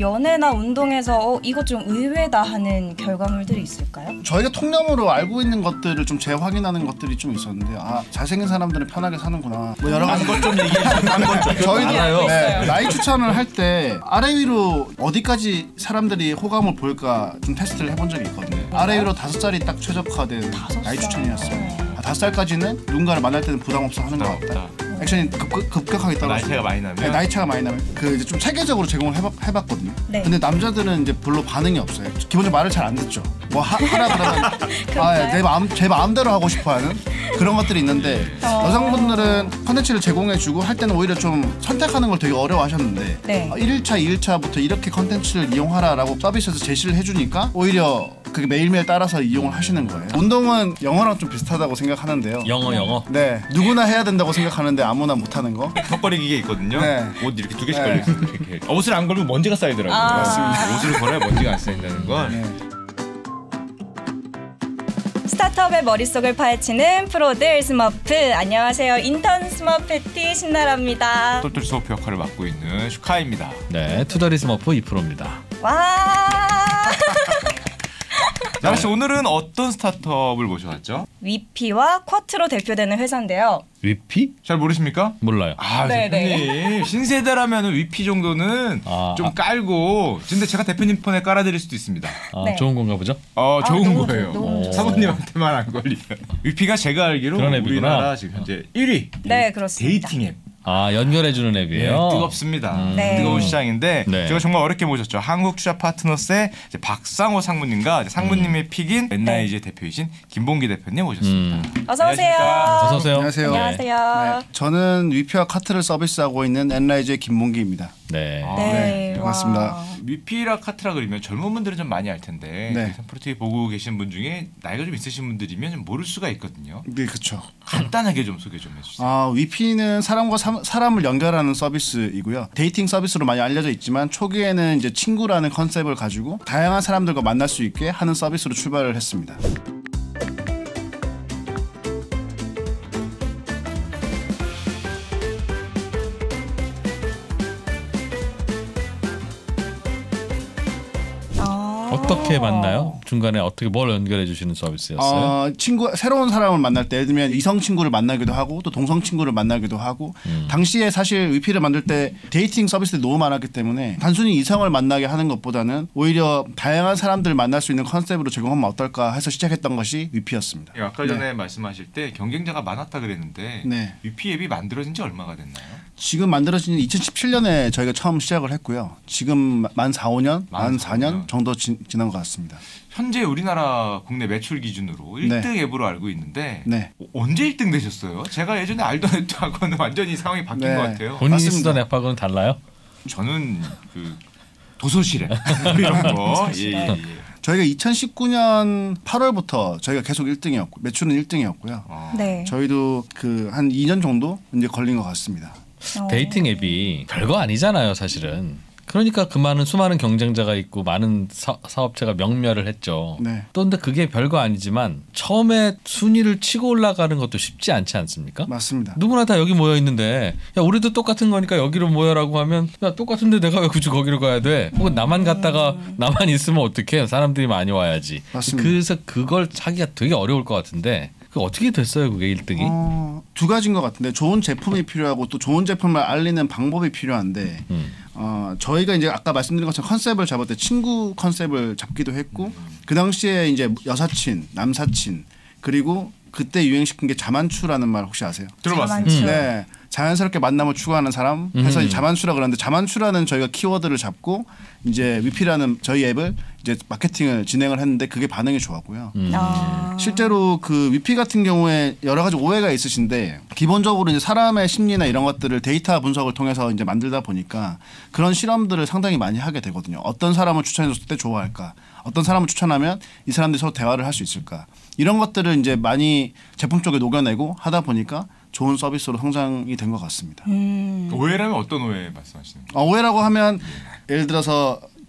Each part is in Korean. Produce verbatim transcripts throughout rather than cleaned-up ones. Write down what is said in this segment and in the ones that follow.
연애나 운동에서 어, 이거 좀 의외다 하는 결과물들이 있을까요? 저희가 통념으로 알고 있는 것들을 좀 재확인하는 것들이 좀 있었는데 아 잘생긴 사람들은 편하게 사는구나 뭐 여러 가지 것 좀 얘기해주세요. 저희도 알아요. 네, 나이 추천을 할 때 아래 위로 어디까지 사람들이 호감을 보일까 좀 테스트를 해본 적이 있거든요. 아래 위로 다섯 살이 딱 최적화된 나이 추천이었어요. 아, 다섯 살까지는 누군가를 만날 때는 부담 없어 하는 것 같다. 액션이 급, 급격하게 떨어져. 나이 차가 많이 나면. 네, 나이 차가 많이 나면 그 이제 좀 체계적으로 제공을 해봤, 해봤거든요. 네. 근데 남자들은 이제 별로 반응이 없어요. 기본적으로 말을 잘 안 듣죠. 뭐 하, 하라 그러면 아, 내 마음 제 마음대로 하고 싶어하는 그런 것들이 있는데 어... 여성분들은 컨텐츠를 제공해주고 할 때는 오히려 좀 선택하는 걸 되게 어려워하셨는데 네. 일 일차, 이 일차부터 이렇게 컨텐츠를 이용하라라고 서비스에서 제시를 해주니까 오히려 그게 매일매일 따라서 이용을 하시는 거예요. 운동은 영어랑 좀 비슷하다고 생각하는데요. 영어 영어. 네, 누구나 해야 된다고 생각하는데 아무나 못하는 거. 턱걸이 기계 있거든요. 네. 옷 이렇게 두 개씩 네. 걸려 있어요. 이렇게. 옷을 안 걸면 먼지가 쌓이더라고요. 아 맞습니다. 옷을 걸어야 먼지가 안 쌓인다는 건. 네. 스타트업의 머릿속을 파헤치는 프로들 스머프. 안녕하세요. 인턴 스머페티 신나라입니다. 똘똘 스머프 역할을 맡고 있는 슈카입니다. 네, 투더리 스머프 이 프로입니다. 와. 나라 씨 오늘은 어떤 스타트업을 모셔왔죠? 위피와 쿼트로 대표되는 회사인데요. 위피? 잘 모르십니까? 몰라요. 아 대표님 신세대라면 위피 정도는 아, 좀 깔고 근데 제가 대표님 폰에 깔아드릴 수도 있습니다. 아, 네. 좋은 건가 보죠? 어 아, 좋은 너무, 거예요. 너무 사모님한테만 안 걸리면. 위피가 제가 알기로 우리나라 지금 현재 일 위 네 그렇습니다. 데이팅 앱. 아 연결해주는 앱이에요? 네, 뜨겁습니다. 음. 네. 뜨거운 시장인데 네. 제가 정말 어렵게 모셨죠. 한국투자 파트너스의 이제 박상호 상무님과 이제 상무님의 음. 픽인 엔나이지의 네. 대표이신 김봉기 대표님 모셨습니다. 음. 어서 오세요. 어서 오세요. 안녕하세요. 안녕하세요. 네. 저는 위피와 카트를 서비스하고 있는 엔라이즈의 김봉기입니다. 네. 아, 네. 네. 반갑습니다. 위피라 카트라 그러면 젊은 분들은 좀 많이 알 텐데 네. 프로티비 보고 계신 분 중에 나이가 좀 있으신 분들이면 좀 모를 수가 있거든요. 네, 그렇죠. 간단하게 좀 소개 좀 해주세요. 아, 위피는 사람과 사, 사람을 연결하는 서비스이고요. 데이팅 서비스로 많이 알려져 있지만 초기에는 이제 친구라는 컨셉을 가지고 다양한 사람들과 만날 수 있게 하는 서비스로 출발을 했습니다. 어떻게 만나요? 중간에 어떻게 뭘 연결해 주시는 서비스였어요? 어, 친구 새로운 사람을 만날 때 예를 들면 이성 친구를 만나기도 하고 또 동성 친구를 만나기도 하고 음. 당시에 사실 위피를 만들 때 데이팅 서비스들이 너무 많았기 때문에 단순히 이성을 만나게 하는 것보다는 오히려 다양한 사람들을 만날 수 있는 컨셉으로 제공하면 어떨까 해서 시작했던 것이 위피였습니다. 아까 전에 네. 말씀하실 때 경쟁자가 많았다 그랬는데 네. 위피 앱이 만들어진 지 얼마가 됐나요? 지금 만들어진 이천십칠 년에 저희가 처음 시작을 했고요. 지금 만 사, 오 년, 만 사 년 정도 지, 지난 것 같습니다. 현재 우리나라 국내 매출 기준으로 일 등 네. 앱으로 알고 있는데 네. 언제 일 등 되셨어요? 제가 예전에 알던 앱하고는 완전히 상황이 바뀐 네. 것 같아요. 본인이 쓰던 앱하고는 달라요? 저는 그 도서실 앱 이런 거. 예, 예, 예. 저희가 이천십구 년 팔월부터 저희가 계속 일 등이었고 매출은 일 등이었고요. 어. 네. 저희도 그 한 이 년 정도 이제 걸린 것 같습니다. 데이팅 앱이 별거 아니잖아요, 사실은. 그러니까 그 많은 수많은 경쟁자가 있고 많은 사, 사업체가 명멸을 했죠. 네. 또 근데 그게 별거 아니지만 처음에 순위를 치고 올라가는 것도 쉽지 않지 않습니까? 맞습니다. 누구나 다 여기 모여 있는데 야 우리도 똑같은 거니까 여기로 모여라고 하면 야 똑같은데 내가 왜 굳이 거기로 가야 돼? 혹은 나만 갔다가 나만 있으면 어떡해? 사람들이 많이 와야지. 맞습니다. 그래서 그걸 하기가 되게 어려울 것 같은데 그 어떻게 됐어요 그게 일 등이? 어, 두 가지인 것 같은데 좋은 제품이 필요하고 또 좋은 제품을 알리는 방법이 필요한데 음. 어, 저희가 이제 아까 말씀드린 것처럼 컨셉을 잡을 때 친구 컨셉을 잡기도 했고 그 당시에 이제 여사친, 남사친 그리고 그때 유행시킨 게 자만추라는 말 혹시 아세요? 들어봤습니다. 자만추. 네. 자연스럽게 만남을 추구하는 사람 해서 음. 자만추라 그러는데 자만추라는 저희가 키워드를 잡고 이제 위피라는 저희 앱을 이제 마케팅을 진행을 했는데 그게 반응이 좋았고요. 음. 아. 실제로 그 위피 같은 경우에 여러 가지 오해가 있으신데 기본적으로 이제 사람의 심리나 이런 것들을 데이터 분석을 통해서 이제 만들다 보니까 그런 실험들을 상당히 많이 하게 되거든요. 어떤 사람을 추천해줬을 때 좋아할까? 어떤 사람을 추천하면 이 사람들이 서로 대화를 할 수 있을까? 이런 것들을 이제 많이 제품 쪽에 녹여내고 하다 보니까 좋은 서비스로 성장이 된 것 같습니다. 음. 오해라면 어떤 오해 말씀하시는 거예요? 어, 오해라고 하면 예를 들어서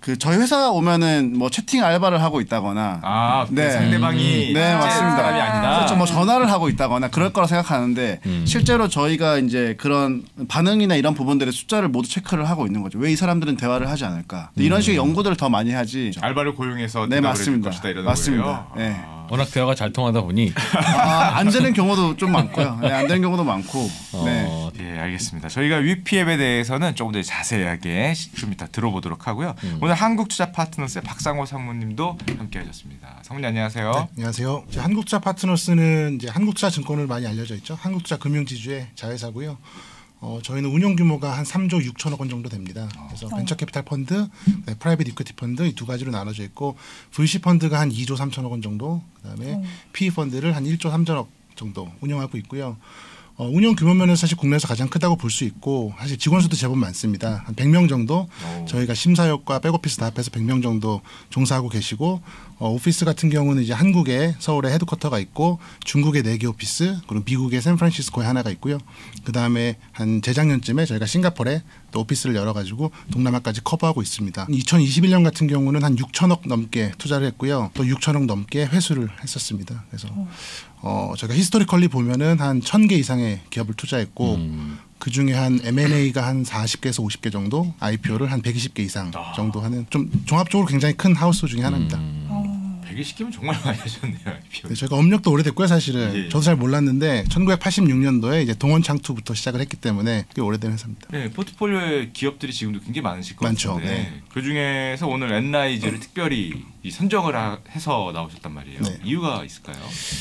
그 저희 회사 오면은 뭐 채팅 알바를 하고 있다거나 아, 그 네. 상대방이 네, 실제 맞습니다. 사람이 아니다. 그렇죠. 뭐 전화를 하고 있다거나 그럴 거라 생각하는데 음. 실제로 저희가 이제 그런 반응이나 이런 부분들의 숫자를 모두 체크를 하고 있는 거죠. 왜 이 사람들은 대화를 하지 않을까? 음. 이런 식의 연구들을 더 많이 하지. 알바를 고용해서 네, 대답을 맞습니다. 해줄 것이다 이런 맞습니다. 거예요. 네. 아. 워낙 대화가 잘 통하다 보니 아, 안 되는 경우도 좀 많고요. 네, 안 되는 경우도 많고. 네. 어, 예, 알겠습니다. 저희가 위피 앱에 대해서는 조금 더 자세하게 좀 이따 들어보도록 하고요. 음. 오늘 한국투자 파트너스의 박상호 상무님도 함께하셨습니다. 상무님 안녕하세요. 네, 안녕하세요. 이제 한국투자 파트너스는 이제 한국투자증권을 많이 알려져 있죠. 한국투자 금융지주의 자회사고요. 어, 저희는 운용 규모가 한 삼조 육천억 원 정도 됩니다. 그래서 어. 벤처 캐피탈 펀드, 네, 프라이빗 이퀴티 펀드 이 두 가지로 나눠져 있고 브이씨 펀드가 한 이조 삼천억 원 정도, 그다음에 어. 피이 펀드를 한 일조 삼천억 정도 운영하고 있고요. 어, 운영 규모 면에서 사실 국내에서 가장 크다고 볼 수 있고 사실 직원 수도 제법 많습니다. 한 백 명 정도 오. 저희가 심사역과 백오피스 다 합해서 백 명 정도 종사하고 계시고 어, 오피스 같은 경우는 이제 한국에 서울에 헤드쿼터가 있고 중국에 네 개 오피스 그리고 미국의 샌프란시스코에 하나가 있고요. 그다음에 한 재작년쯤에 저희가 싱가포르에 또 오피스를 열어가지고 동남아까지 커버하고 있습니다. 이천이십일 년 같은 경우는 한 육천억 넘게 투자를 했고요. 또 육천억 넘게 회수를 했었습니다. 그래서 어, 저희가 히스토리컬리 보면은 한 천 개 이상의 기업을 투자했고 음. 그 중에 한 엠 앤 에이가 한 사십 개에서 오십 개 정도, 아이피오를 한 백이십 개 이상 정도 하는 좀 종합적으로 굉장히 큰 하우스 중에 하나입니다. 음. 어. 백이십 개면 정말 많이 하셨네요. 네, 저희가 업력도 오래됐고요, 사실은. 예. 저도 잘 몰랐는데 천구백팔십육 년도에 이제 동원 창투부터 시작을 했기 때문에 꽤 오래된 회사입니다. 네, 포트폴리오의 기업들이 지금도 굉장히 많으실 것 많죠. 같은데 네. 그 중에서 오늘 엔라이즈를 특별히 이 선정을 하- 해서 나오셨단 말이에요. 네. 이유가 있을까요?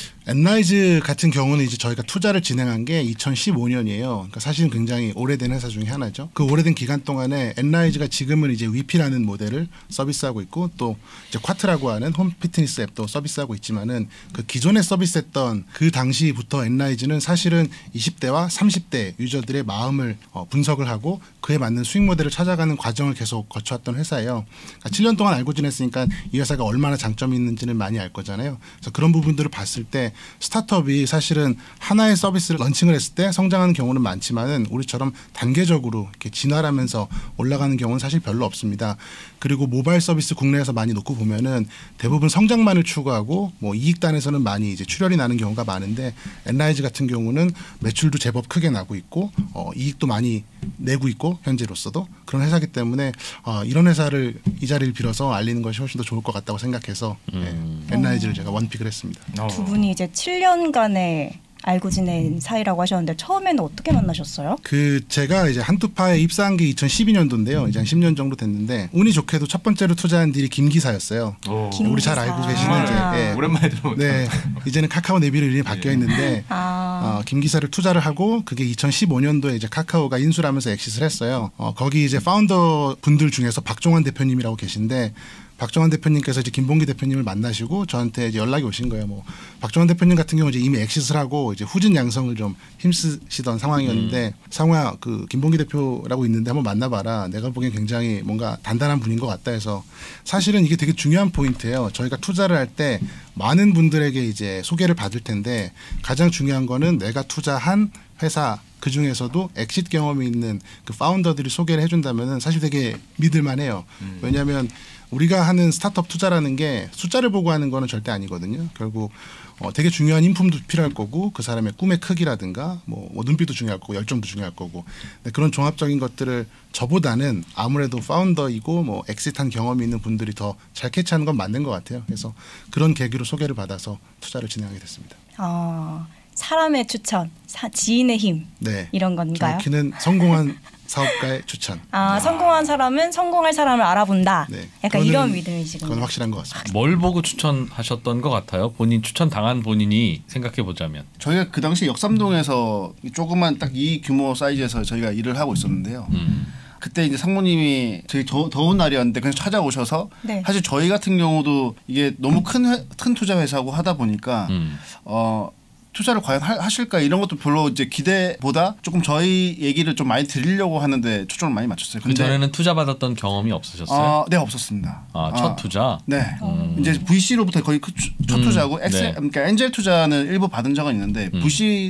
엔라이즈 같은 경우는 이제 저희가 투자를 진행한 게 이천십오 년이에요. 그러니까 사실은 굉장히 오래된 회사 중에 하나죠. 그 오래된 기간 동안에 엔라이즈가 지금은 이제 위피라는 모델을 서비스하고 있고 또 이제 쿼트라고 하는 홈 피트니스 앱도 서비스하고 있지만은 그 기존에 서비스했던 그 당시부터 엔라이즈는 사실은 이십 대와 삼십 대 유저들의 마음을 어, 분석을 하고 그에 맞는 수익 모델을 찾아가는 과정을 계속 거쳐왔던 회사예요. 그러니까 칠 년 동안 알고 지냈으니까 이 회사가 얼마나 장점이 있는지는 많이 알 거잖아요. 그래서 그런 부분들을 봤을 때 스타트업이 사실은 하나의 서비스를 런칭을 했을 때 성장하는 경우는 많지만은 우리처럼 단계적으로 이렇게 진화하면서 올라가는 경우는 사실 별로 없습니다. 그리고 모바일 서비스 국내에서 많이 놓고 보면은 대부분 성장만을 추구하고 뭐 이익단에서는 많이 이제 출혈이 나는 경우가 많은데 엔라이즈 같은 경우는 매출도 제법 크게 나고 있고 어, 이익도 많이 내고 있고 현재로서도 그런 회사이기 때문에 어, 이런 회사를 이 자리를 빌어서 알리는 것이 훨씬 더 좋을 것 같다고 생각해서 음. 예, 엔라이즈를 제가 원픽을 했습니다. 어. 두 분이 이제 칠 년간의 알고 지낸 사이라고 하셨는데 처음에는 어떻게 만나셨어요? 그 제가 이제 한투파에 입사한 게 이천십이 년도인데요. 이제 한 십 년 정도 됐는데 운이 좋게도 첫 번째로 투자한 딜이 김기사였어요. 오. 김- 우리 잘 김기사. 알고 계시는 이제 아. 예, 오랜만에 들어보는 네 이제는 카카오 네비로 이름이 바뀌어 있는데 아, 어, 김기사를 투자를 하고 그게 이천십오 년도에 이제 카카오가 인수를 하면서 엑시스를 했어요. 어, 거기 이제 파운더 분들 중에서 박종환 대표님이라고 계신데 박종환 대표님께서 이제 김봉기 대표님을 만나시고 저한테 이제 연락이 오신 거예요. 뭐 박종환 대표님 같은 경우 이제 이미 엑시스를 하고 이제 후진 양성을 좀 힘쓰시던 상황이었는데 음. 상호야 그 김봉기 대표라고 있는데 한번 만나봐라. 내가 보기엔 굉장히 뭔가 단단한 분인 것 같다 해서 사실은 이게 되게 중요한 포인트예요. 저희가 투자를 할 때 많은 분들에게 이제 소개를 받을 텐데 가장 중요한 거는 내가 투자한 회사 그 중에서도 엑시트 경험이 있는 그 파운더들이 소개를 해준다면은 사실 되게 믿을만해요. 음. 왜냐하면 우리가 하는 스타트업 투자라는 게 숫자를 보고 하는 거는 절대 아니거든요. 결국 어, 되게 중요한 인품도 필요할 거고 그 사람의 꿈의 크기라든가 뭐, 뭐 눈빛도 중요할 거고 열정도 중요할 거고 근데 그런 종합적인 것들을 저보다는 아무래도 파운더이고 뭐 엑시트한 경험이 있는 분들이 더 잘 캐치하는 건 맞는 것 같아요. 그래서 그런 계기로 소개를 받아서 투자를 진행하게 됐습니다. 아, 사람의 추천, 사, 지인의 힘 네. 이런 건가요? 정확히는 성공한 사업가의 추천. 아, 성공한 사람은 성공할 사람을 알아본다. 네. 약간 그거는- 이런 믿음이시군요. 그건 확실한 것 같습니다. 뭘 보고 추천하셨던 것 같아요? 본인 추천 당한 본인이 생각해 보자면. 저희가 그 당시 역삼동에서 조그만 딱 이 규모 사이즈에서 저희가 일을 하고 있었는데요. 음. 그때 이제 상무님이 되게 더, 더운 날이었는데 그냥 찾아오셔서 네. 사실 저희 같은 경우도 이게 너무 큰, 회, 큰 투자 회사고 하다 보니까 음. 어, 투자를 과연 하, 하실까 이런 것도 별로 이제 기대보다 조금 저희 얘기를 좀 많이 드리려고 하는데 초점을 많이 맞췄어요. 그 전에는 투자 받았던 경험이 없으셨어요? 어, 네 없었습니다. 아, 첫 어, 투자. 네. 음. 이제 브이씨로부터 거의 그 추- 첫 음, 투자고 엑셀, 네. 그러니까 엔젤 투자는 일부 받은 적은 있는데 음.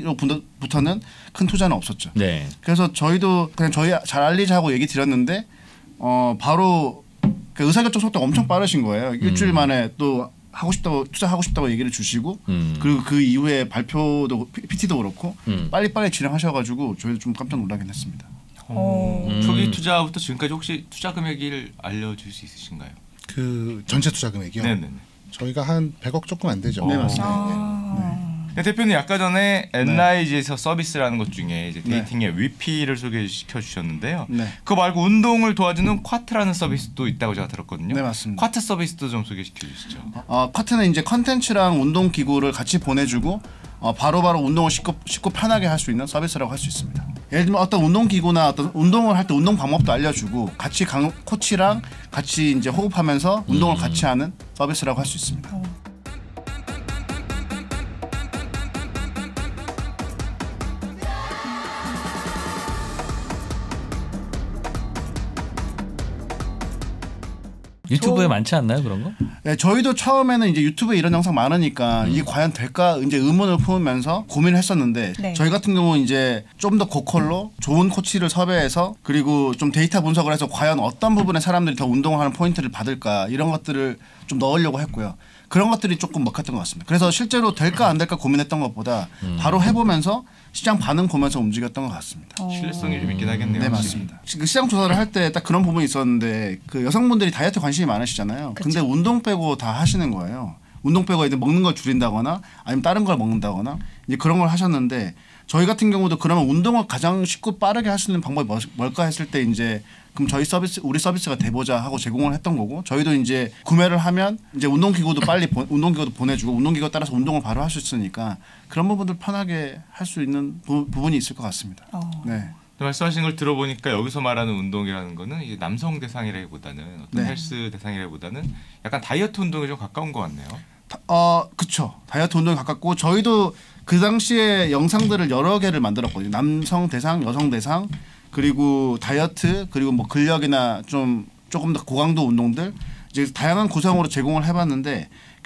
브이씨로부터는 큰 투자는 없었죠. 네. 그래서 저희도 그냥 저희 잘 알리자 하고 얘기 드렸는데 어 바로 그 의사결정 속도가 엄청 빠르신 거예요. 일주일 음. 만에 또 하고 싶다고 투자하고 싶다고 얘기를 주시고 음. 그리고 그 이후에 발표도 피티도 그렇고 음. 빨리빨리 진행하셔가지고 저희도 좀 깜짝 놀라긴 했습니다. 어. 음. 초기 투자부터 지금까지 혹시 투자 금액을 알려줄 수 있으신가요? 그 전체 투자 금액이요. 네네네. 저희가 한 백억 조금 안 되죠. 네, 맞습니다. 아. 네, 대표님 아까 전에 엔아이지에서 서비스라는 것 중에 이제 네. 데이팅의 위피를 소개시켜 주셨는데요. 네. 그거 말고 운동을 도와주는 쿼트라는 서비스도 있다고 제가 들었거든요. 네, 맞습니다. 쿼트 서비스도 좀 소개시켜 주시죠. 어, 쿼트는 이제 컨텐츠랑 운동 기구를 같이 보내주고 어, 바로바로 운동을 쉽고, 쉽고 편하게 할 수 있는 서비스라고 할 수 있습니다. 예를 들면 어떤 운동 기구나 어떤 운동을 할 때 운동 방법도 알려주고 같이 강, 코치랑 같이 이제 호흡하면서 운동을 음. 같이 하는 서비스라고 할 수 있습니다. 어. 유튜브에 저- 많지 않나요 그런 거? 네, 저희도 처음에는 이제 유튜브에 이런 영상 많으니까 이게 과연 될까 이제 의문을 품으면서 고민을 했었는데 네. 저희 같은 경우는 이제 좀 더 고퀄로 좋은 코치를 섭외해서 그리고 좀 데이터 분석을 해서 과연 어떤 부분에 사람들이 더 운동을 하는 포인트를 받을까 이런 것들을 좀 넣으려고 했고요. 그런 것들이 조금 먹혔던 것 같습니다. 그래서 실제로 될까 안 될까 고민했던 것보다 바로 해보면서 시장 반응 보면서 움직였던 것 같습니다. 어. 신뢰성이 좀 있긴 하겠네요. 네, 확실히. 맞습니다. 그 시장 조사를 할 때 딱 그런 부분이 있었는데 그 여성분들이 다이어트 관심이 많으시잖아요. 근데 운동 빼고 다 하시는 거예요. 운동 빼고 이제 먹는 걸 줄인다거나 아니면 다른 걸 먹는다거나 이제 그런 걸 하셨는데 저희 같은 경우도 그러면 운동을 가장 쉽고 빠르게 할 수 있는 방법이 뭐- 뭘까 했을 때 이제 그럼 저희 서비스 우리 서비스가 돼보자 하고 제공을 했던 거고 저희도 이제 구매를 하면 이제 운동기구도 빨리 보, 운동기구도 보내주고 운동기구에 따라서 운동을 바로 할 수 있으니까 그런 부분들 편하게 할 수 있는 부, 부분이 있을 것 같습니다. 어. 네. 말씀하신 걸 들어보니까 여기서 말하는 운동이라는 거는 이제 남성 대상이라기보다는 어떤 네. 헬스 대상이라기보다는 약간 다이어트 운동에 좀 가까운 것 같네요. 다- 어, 그쵸. 다이어트 운동에 가깝고 저희도 그 당시에 영상들을 여러 개를 만들었거든요. 남성 대상, 여성 대상, 그리고 다이어트, 그리고 뭐 근력이나 좀 조금 더 고강도 운동들 이제 다양한 구성으로 제공을 해봤는데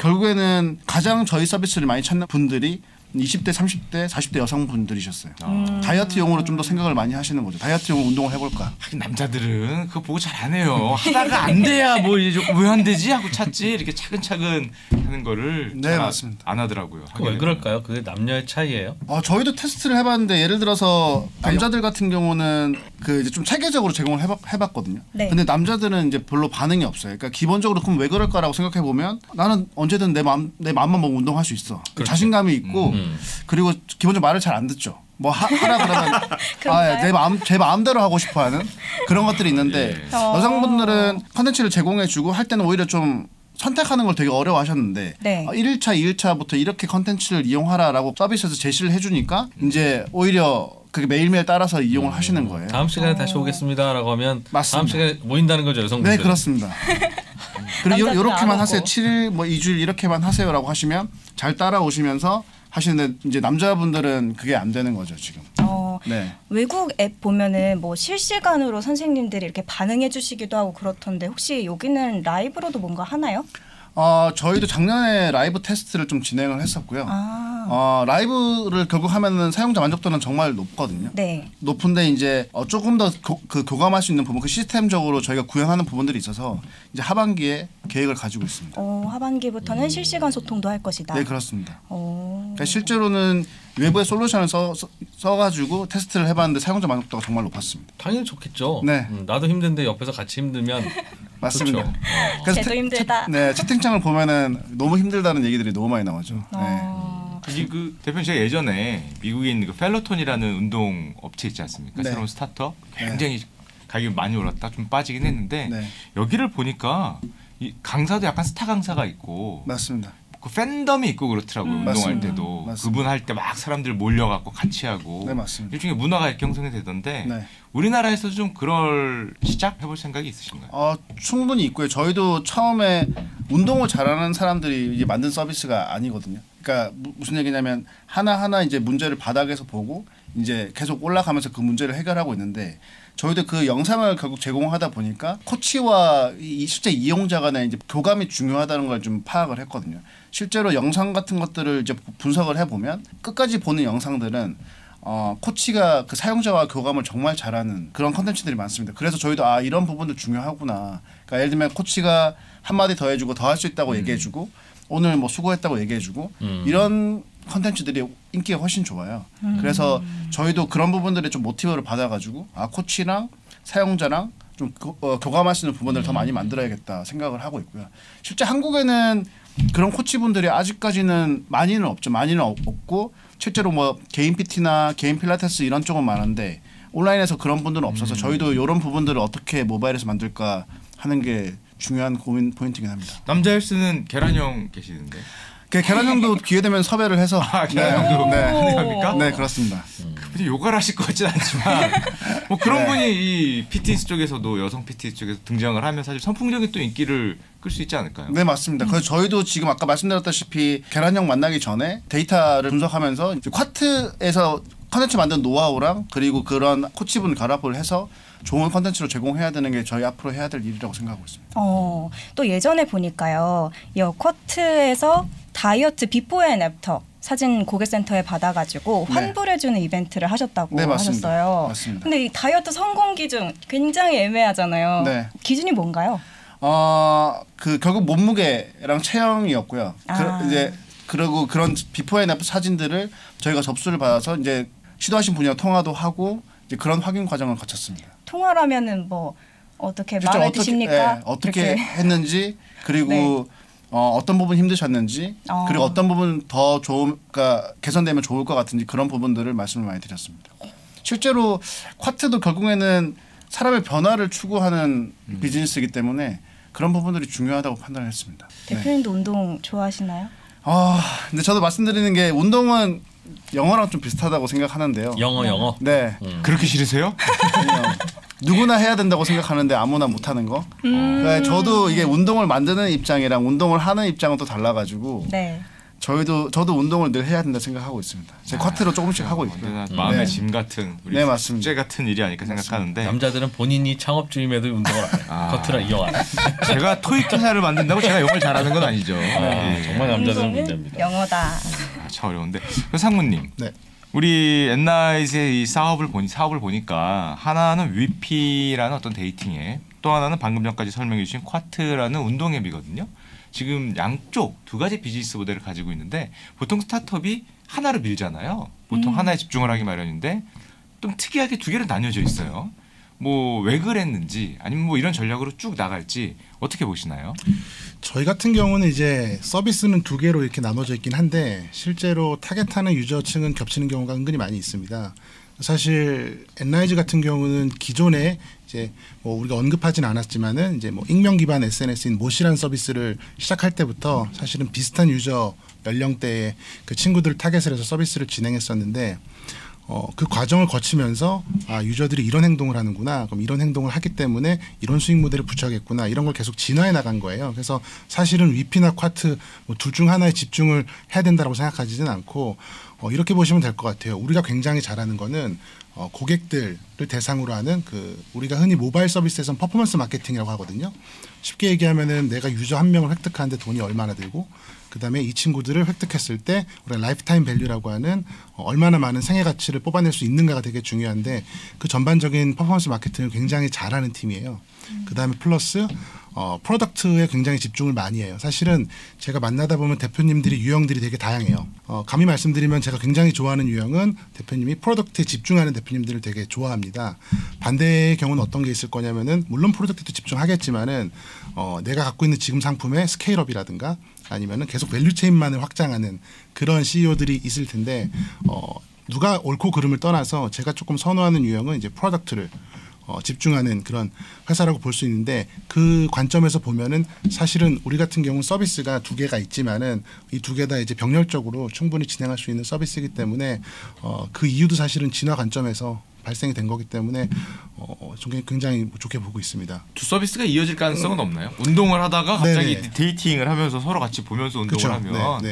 결국에는 가장 저희 서비스를 많이 찾는 분들이 이십 대, 삼십 대, 사십 대 여성분들이셨어요. 아. 다이어트용으로 좀 더 생각을 많이 하시는 거죠. 다이어트용 운동을 해볼까. 하긴 남자들은 그거 보고 잘 안 해요. 하다가 안 돼야 뭐 이제 왜 안 되지 하고 찾지 이렇게 차근차근 하는 거를 네, 잘 맞습니다. 안 하더라고요. 그거 왜 그럴까요? 그게 남녀의 차이예요? 어, 저희도 테스트를 해봤는데 예를 들어서 남자들 같은 경우는 그 이제 좀 체계적으로 제공을 해봤, 해봤거든요. 네. 근데 남자들은 이제 별로 반응이 없어요. 그러니까 기본적으로 그럼 왜 그럴까라고 생각해 보면 나는 언제든 내 마음 내 마음만 먹으면 운동할 수 있어. 그렇죠. 자신감이 있고 음. 그리고 기본적으로 말을 잘 안 듣죠. 뭐 하, 하라 그러면 아, 그런가요? 내 마음 제 마음대로 하고 싶어하는 그런 것들이 있는데 예. 어. 여성분들은 컨텐츠를 제공해주고 할 때는 오히려 좀 선택하는 걸 되게 어려워하셨는데 네. 어, 일 일차, 이 일차부터 이렇게 컨텐츠를 이용하라라고 서비스에서 제시를 해주니까 이제 오히려 그게 매일매일 따라서 이용을 하시는 거예요. 다음 시간에 다시 오겠습니다라고 하면 맞습니다. 다음 시간에 모인다는 거죠 여성분들. 네, 그렇습니다. 그리고 요- 남자들은 요렇게만 안 하세요. 오고. 칠 일, 뭐 이 주일 이렇게만 하세요라고 하시면 잘 따라오시면서 하시는데 이제 남자분들은 그게 안 되는 거죠 지금. 어, 네. 외국 앱 보면은 뭐 실시간으로 선생님들이 이렇게 반응해 주시기도 하고 그렇던데 혹시 여기는 라이브로도 뭔가 하나요? 어, 저희도 작년에 라이브 테스트를 좀 진행을 했었고요. 아, 어, 라이브를 결국 하면은 사용자 만족도는 정말 높거든요. 네. 높은데 이제 어, 조금 더 그 교감할 수 있는 부분, 그 시스템적으로 저희가 구현하는 부분들이 있어서 이제 하반기에 계획을 가지고 있습니다. 어, 하반기부터는 실시간 소통도 할 것이다. 네, 그렇습니다. 어. 그러니까 실제로는 외부의 솔루션을 써, 써, 써가지고 테스트를 해봤는데 사용자 만족도가 정말 높았습니다. 당연히 좋겠죠. 네. 음, 나도 힘든데 옆에서 같이 힘들면 맞습니다. 좋죠. 어. 그래서 쟤도 채- 힘들다. 채, 네, 채팅창을 보면은 너무 힘들다는 얘기들이 너무 많이 나오죠. 네. 어. 이 그 대표님 제가 예전에 미국에 있는 그 펠로톤이라는 운동 업체 있지 않습니까? 네. 새로운 스타트업 굉장히 가격이 많이 올랐다 좀 빠지긴 했는데 네. 여기를 보니까 이 강사도 약간 스타 강사가 있고 맞습니다. 그 팬덤이 있고 그렇더라고요. 음. 운동할 맞습니다. 때도 맞습니다. 그분 할 때 막 사람들 몰려갖고 같이 하고 네, 맞습니다. 일종의 문화가 이렇게 형성이 되던데 네. 우리나라에서도 좀 그럴 시작해볼 생각이 있으신가요? 어, 충분히 있고요. 저희도 처음에 운동을 잘하는 사람들이 이제 만든 서비스가 아니거든요. 그러니까 무, 무슨 얘기냐면 하나하나 이제 문제를 바닥에서 보고 이제 계속 올라가면서 그 문제를 해결하고 있는데 저희도 그 영상을 결국 제공하다 보니까 코치와 이 실제 이용자 간의 이제 교감이 중요하다는 걸 좀 파악을 했거든요. 실제로 영상 같은 것들을 이제 분석을 해보면 끝까지 보는 영상들은 어, 코치가 그 사용자와 교감을 정말 잘하는 그런 컨텐츠들이 많습니다. 그래서 저희도 아 이런 부분도 중요하구나. 그러니까 예를 들면 코치가 한마디 더 해주고 더 할 수 있다고 음. 얘기해주고 오늘 뭐 수고했다고 얘기해주고 음. 이런 컨텐츠들이 인기가 훨씬 좋아요. 음. 그래서 저희도 그런 부분들에 좀 모티브를 받아가지고 아 코치랑 사용자랑 좀 교, 어, 교감할 수 있는 부분들을 음. 더 많이 만들어야겠다 생각을 하고 있고요. 실제 한국에는 그런 코치분들이 아직까지는 많이는 없죠. 많이는 없고 실제로 뭐 개인 피티나 개인 필라테스 이런 쪽은 많은데 온라인에서 그런 분들은 없어서 음. 저희도 이런 부분들을 어떻게 모바일에서 만들까 하는 게 중요한 고민 포인트이긴 합니다. 남자 헬스는 계란형 계시는데. 그 계란형도 기회 되면 섭외를 해서 아, 계란형도 네. 가능합니까? 네, 그렇습니다. 음. 요가를 하실 것 같진 않지만 뭐 그런 네. 분이 이 피트니스 쪽에서도 여성 피트니스 쪽에서 등장을 하면 사실 선풍적인 또 인기를 끌 수 있지 않을까요? 네, 맞습니다. 음. 그래서 저희도 지금 아까 말씀드렸다시피 계란형 만나기 전에 데이터를 분석하면서 이제 쿼트에서 컨텐츠 만든 노하우랑 그리고 그런 코치분 결합을 해서 좋은 컨텐츠로 제공해야 되는 게 저희 앞으로 해야 될 일이라고 생각하고 있습니다. 어, 또 예전에 보니까요. 이 쿼트에서 다이어트 비포 앤 애프터 사진 고객센터에 받아가지고 네. 환불해주는 이벤트를 하셨다고 네, 맞습니다. 하셨어요. 맞습니다. 근데 이 다이어트 성공 기준 굉장히 애매하잖아요. 네. 기준이 뭔가요? 어, 그 결국 몸무게랑 체형이었고요. 아. 그, 이제 그리고 그런 비포 앤 애프터 사진들을 저희가 접수를 받아서 이제 시도하신 분이랑 통화도 하고 이제 그런 확인 과정을 거쳤습니다. 통화라면은 뭐 어떻게 그렇죠. 마음에 어떻게, 드십니까? 네, 어떻게 이렇게. 했는지 그리고 네. 어, 어떤 부분 힘드셨는지 어. 그리고 어떤 부분 더 좋은 그러니까 개선되면 좋을 것 같은지 그런 부분들을 말씀을 많이 드렸습니다. 실제로 쿼트도 결국에는 사람의 변화를 추구하는 음. 비즈니스이기 때문에 그런 부분들이 중요하다고 판단을 했습니다. 대표님도 네. 운동 좋아하시나요? 아, 근데 저도 말씀드리는 게 운동은 영어랑 좀 비슷하다고 생각하는데요. 영어 영어. 네. 음. 그렇게 싫으세요? 누구나 해야 된다고 생각하는데 아무나 못하는 거. 음. 그러니까 저도 이게 운동을 만드는 입장이랑 운동을 하는 입장은 또 달라가지고 네. 저희도 저도 운동을 늘 해야 된다 생각하고 있습니다. 제 쿼트로 조금씩 하고 있고요. 마음의 네. 짐 같은 우리 네, 맞습니다. 숙제 같은 일이 아닐까 생각하는데 남자들은 본인이 창업주임에도 운동을 안 해. 아. 쿼트를 이용 안 해. 제가 토익 회사를 만든다고 제가 영어를 잘하는 건 아니죠. 아, 네. 정말 남자들은 문제입니다. 영어다. 아, 참 어려운데 상무님. 네. 우리 엔나잇의 이 사업을 보니 사업을 보니까 하나는 위피라는 어떤 데이팅 앱, 또 하나는 방금 전까지 설명해 주신 쿼트라는 운동 앱이거든요. 지금 양쪽 두 가지 비즈니스 모델을 가지고 있는데 보통 스타트업이 하나를 밀잖아요. 보통 음. 하나에 집중을 하기 마련인데 좀 특이하게 두 개로 나뉘어져 있어요. 뭐 왜 그랬는지 아니면 뭐 이런 전략으로 쭉 나갈지 어떻게 보시나요? 저희 같은 경우는 이제 서비스는 두 개로 이렇게 나눠져 있긴 한데 실제로 타겟하는 유저층은 겹치는 경우가 은근히 많이 있습니다. 사실 엔라이즈 같은 경우는 기존에 이제 뭐 우리가 언급하진 않았지만은 이제 뭐 익명 기반 에스엔에스인 모시라는 서비스를 시작할 때부터 사실은 비슷한 유저 연령대의 그 친구들을 타겟을 해서 서비스를 진행했었는데 어, 그 과정을 거치면서 아 유저들이 이런 행동을 하는구나, 그럼 이런 행동을 하기 때문에 이런 수익 모델을 붙여야겠구나 이런 걸 계속 진화해 나간 거예요. 그래서 사실은 위피나 쿼트 뭐 둘 중 하나에 집중을 해야 된다고 생각하지는 않고 어, 이렇게 보시면 될 것 같아요. 우리가 굉장히 잘하는 거는 어, 고객들을 대상으로 하는 그 우리가 흔히 모바일 서비스에서는 퍼포먼스 마케팅이라고 하거든요. 쉽게 얘기하면은 내가 유저 한 명을 획득하는데 돈이 얼마나 들고 그다음에 이 친구들을 획득했을 때 우리가 라이프타임 밸류라고 하는 어, 얼마나 많은 생애 가치를 뽑아낼 수 있는가가 되게 중요한데 그 전반적인 퍼포먼스 마케팅을 굉장히 잘하는 팀이에요. 음. 그다음에 플러스 어, 프로덕트에 굉장히 집중을 많이 해요. 사실은 제가 만나다 보면 대표님들이 유형들이 되게 다양해요. 어, 감히 말씀드리면 제가 굉장히 좋아하는 유형은 대표님이 프로덕트에 집중하는 대표님들을 되게 좋아합니다. 반대의 경우는 어떤 게 있을 거냐면은 물론 프로덕트도 집중하겠지만은 어, 내가 갖고 있는 지금 상품의 스케일업이라든가 아니면은 계속 밸류체인만을 확장하는 그런 씨이오들이 있을 텐데 어, 누가 옳고 그름을 떠나서 제가 조금 선호하는 유형은 이제 프로덕트를 어, 집중하는 그런 회사라고 볼 수 있는데 그 관점에서 보면은 사실은 우리 같은 경우는 서비스가 두 개가 있지만은 이 두 개 다 이제 병렬적으로 충분히 진행할 수 있는 서비스이기 때문에 어, 그 이유도 사실은 진화 관점에서 발생이 된 거기 때문에 어, 굉장히 좋게 보고 있습니다. 두 서비스가 이어질 가능성은 없나요? 운동을 하다가 갑자기 네네. 데이팅을 하면서 서로 같이 보면서 운동을 그쵸. 하면 네, 네.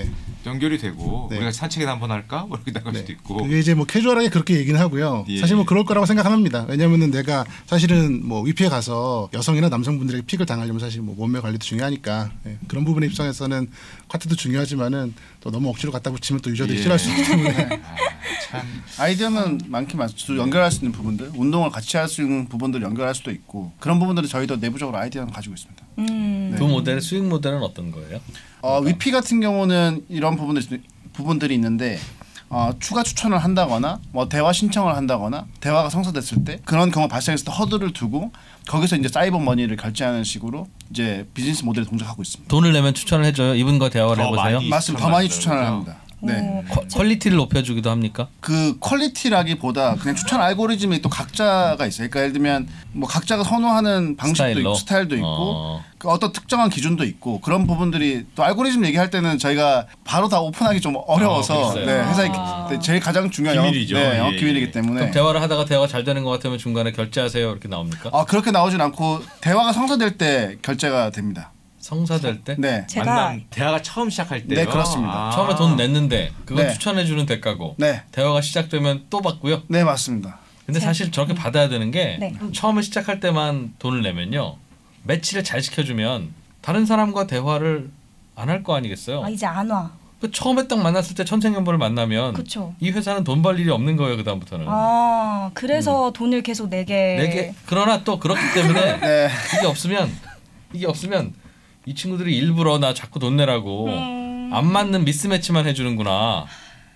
연결이 되고 네. 우리가 산책이나 한번 할까? 뭐 이렇게 나갈 네. 수도 있고. 그게 이제 뭐 캐주얼하게 그렇게 얘기는 하고요. 예, 사실 뭐 예. 그럴 거라고 생각합니다. 왜냐하면은 내가 사실은 뭐 위피에 가서 여성이나 남성분들에게 픽을 당하려면 사실 뭐 몸매 관리도 중요하니까 예. 그런 부분의 입장에서는 쿼트도 중요하지만은 또 너무 억지로 갖다 붙이면 또 유저들이 예. 싫어할 수 있기 때문에 아, 참. 아이디어는 많긴 많죠. 연결할 수 있는 부분들, 운동을 같이 할 수 있는 부분들을 연결할 수도 있고 그런 부분들은 저희도 내부적으로 아이디어는 가지고 있습니다. 음. 그 모델 수익 모델은 어떤 거예요? 어, 위피 같은 경우는 이런 부분들 부분들이 있는데 어, 추가 추천을 한다거나 뭐 대화 신청을 한다거나 대화가 성사됐을 때 그런 경우 발생했을 때 허들을 두고 거기서 이제 사이버 머니를 결제하는 식으로 이제 비즈니스 모델을 동작하고 있습니다. 돈을 내면 추천을 해줘요. 이분과 대화를 더 해보세요. 많이 맞습니다. 더 많이 추천을 추천을 하죠. 합니다. 네. 퀄- 퀄리티를 높여주기도 합니까? 그 퀄리티라기보다 그냥 추천 알고리즘이 또 각자가 있어요. 그러니까 예를 들면 뭐 각자가 선호하는 방식도 스타일로? 있고 스타일도 있고 어. 그 어떤 특정한 기준도 있고 그런 부분들이 또 알고리즘 얘기할 때는 저희가 바로 다 오픈하기 좀 어려워서 아, 네, 그랬어요? 회사의 아. 기- 제일 가장 중요한 영업, 비밀이죠. 네, 영업 예, 기밀이기 예. 때문에 그럼 대화를 하다가 대화가 잘 되는 것 같으면 중간에 결제하세요 이렇게 나옵니까? 아 그렇게 나오진 않고 대화가 성사될 때 결제가 됩니다. 성사될 때? 네, 제가 만남 대화가 처음 시작할 때요. 네, 그렇습니다. 아. 처음에 돈 냈는데 그건 네. 추천해주는 대가고 네, 대화가 시작되면 또 받고요. 네 맞습니다. 근데 제- 사실 저렇게 받아야 되는 게 네. 처음에 시작할 때만 돈을 내면요. 매치를 잘 시켜주면 다른 사람과 대화를 안 할 거 아니겠어요. 아, 이제 안 와. 그 처음에 딱 만났을 때 천생연분을 만나면 그쵸. 이 회사는 돈 벌 일이 없는 거예요. 그 다음부터는. 아 그래서 돈을 계속 내게. 내게 그러나 또 그렇기 때문에 네, 이게 없으면 이게 없으면 이 친구들이 일부러 나 자꾸 돈 내라고 음. 안 맞는 미스매치만 해주는구나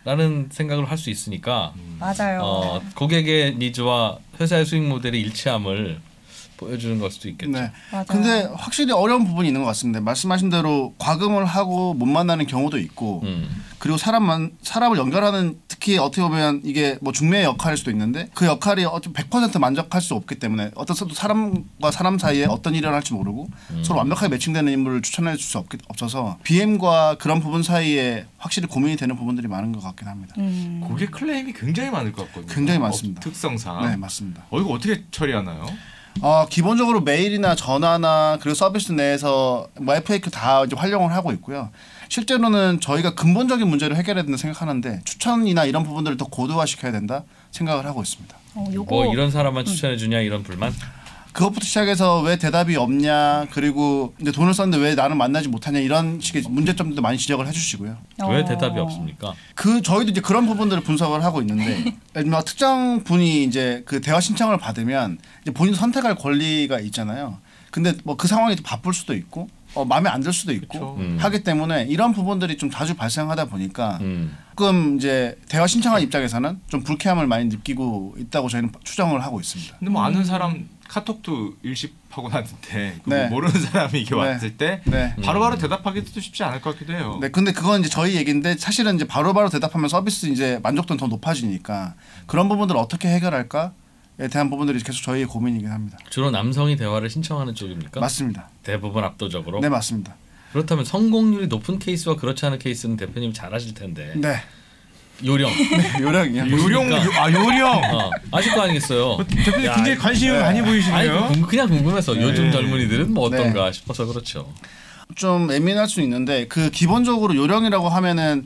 라는 생각을 할 수 있으니까 맞아요. 어, 고객의 니즈와 회사의 수익 모델의 일치함을 보여주는 걸 수도 있겠죠. 네. 맞아요. 근데 확실히 어려운 부분이 있는 것 같습니다. 말씀하신 대로 과금을 하고 못 만나는 경우도 있고 음. 그리고 사람만 사람을 연결하는 특히 어떻게 보면 이게 뭐 중매의 역할일 수도 있는데 그 역할이 어차피 백 퍼센트 만족할 수 없기 때문에 어떤 사람과 사람 사이에 어떤 일을 할지 모르고 음. 서로 완벽하게 매칭되는 인물을 추천해 줄 수 없어서 비엠과 그런 부분 사이에 확실히 고민이 되는 부분들이 많은 것 같긴 합니다. 음. 고객 클레임이 굉장히 많을 것 같거든요. 굉장히 많습니다. 업 특성상. 네, 맞습니다. 어 이거 어떻게 처리하나요? 어, 기본적으로 메일이나 전화나 그리고 서비스 내에서 뭐 에프에이큐 다 이제 활용을 하고 있고요. 실제로는 저희가 근본적인 문제를 해결해야 된다 생각하는데 추천이나 이런 부분들을 더 고도화시켜야 된다 생각을 하고 있습니다. 어, 요거 뭐 이런 사람만 추천해 주냐 이런 불만? 그것부터 시작해서 왜 대답이 없냐 그리고 이제 돈을 썼는데 왜 나는 만나지 못하냐 이런 식의 문제점들도 많이 지적을 해주시고요. 왜 어. 대답이 없습니까? 그 저희도 이제 그런 부분들을 분석을 하고 있는데 예를 들면 특정 분이 이제 그 대화 신청을 받으면 이제 본인 선택할 권리가 있잖아요. 근데 뭐 그 상황이 바쁠 수도 있고 어, 마음에 안 들 수도 있고 그쵸. 음. 하기 때문에 이런 부분들이 좀 자주 발생하다 보니까 음. 조금 이제 대화 신청한 입장에서는 좀 불쾌함을 많이 느끼고 있다고 저희는 추정을 하고 있습니다. 근데 뭐 아는 사람 카톡도 일십하고 났는데 그 네. 모르는 사람이 이게 네. 왔을 때 네. 바로바로 대답하기도 쉽지 않을 것 같기도 해요. 네, 근데 그건 이제 저희 얘기인데 사실은 이제 바로바로 대답하면 서비스 이제 만족도는 더 높아지니까 그런 부분들을 어떻게 해결할까에 대한 부분들이 계속 저희의 고민이긴 합니다. 주로 남성이 대화를 신청하는 쪽입니까? 맞습니다. 대부분 압도적으로. 네, 맞습니다. 그렇다면 성공률이 높은 케이스와 그렇지 않은 케이스는 대표님 잘 아실 텐데. 네, 요령. 요령이요. 요령 보십니까? 아 요령. 어, 아실 거 아니겠어요. 대표님 야, 굉장히 관심이 네. 많이 아니 보이시네요. 궁- 그냥 궁금해서 요즘 네. 젊은이들은 뭐 네. 어떤가 싶어서 그렇죠. 좀 예민할 수 있는데 그 기본적으로 요령이라고 하면은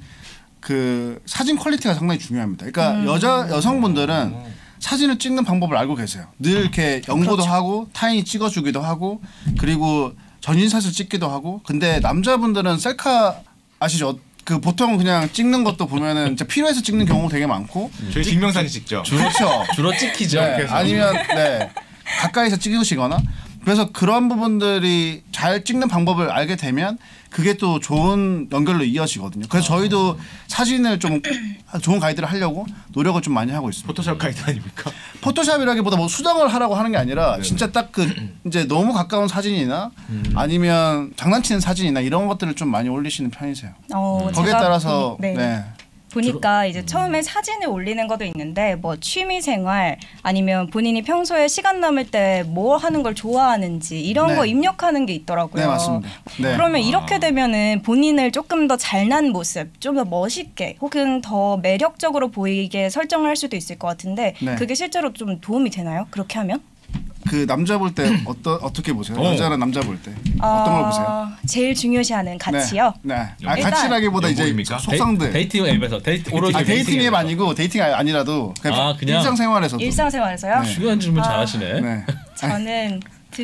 그 사진 퀄리티가 상당히 중요합니다. 그러니까 여자 여성분들은 사진을 찍는 방법을 알고 계세요. 늘 이렇게 연구도 하고 타인이 찍어주기도 하고 그리고 전인샷을 찍기도 하고 근데 남자분들은 셀카 아시죠? 그 보통 그냥 찍는 것도 보면은 진짜 필요해서 찍는 경우 되게 많고 저희 증명사진 찍죠. 그렇죠. 주로 찍히죠. 네, 아니면 네 가까이서 찍으시거나 그래서 그런 부분들이 잘 찍는 방법을 알게 되면 그게 또 좋은 연결로 이어지거든요. 그래서 저희도 사진을 좀 좋은 가이드를 하려고 노력을 좀 많이 하고 있습니다. 포토샵 가이드 아닙니까? 포토샵이라기보다 뭐 수정을 하라고 하는 게 아니라 진짜 딱 그 이제 너무 가까운 사진이나 아니면 장난치는 사진이나 이런 것들을 좀 많이 올리시는 편이세요. 어, 거기에 제가 따라서 보- 네. 네. 보니까 이제 처음에 사진을 올리는 것도 있는데 뭐 취미 생활 아니면 본인이 평소에 시간 남을 때 뭐 하는 걸 좋아하는지 이런 네. 거 입력하는 게 있더라고요. 네, 맞습니다. 네. 그러면 이렇게 되면은 본인을 조금 더 잘난 모습, 좀 더 멋있게 혹은 더 매력적으로 보이게 설정을 할 수도 있을 것 같은데 네. 그게 실제로 좀 도움이 되나요? 그렇게 하면? 그 남자 볼 때 어떠 어떻게 보세요? 어. 여자랑 남자 볼 때 어떤 걸 보세요? 제일 중요시하는 가치요. 네. 네. 아, 일단 가치라기보다 이제 연봉입니까? 속성들. 데이, 데이팅 앱에서 데이트 오로지 아, 데이팅 앱 앱에서. 아니고 데이팅 아니라도 그냥, 아, 그냥? 일상생활에서도. 일상생활에서요. 네. 중요한 질문 아. 잘하시네. 네. 저는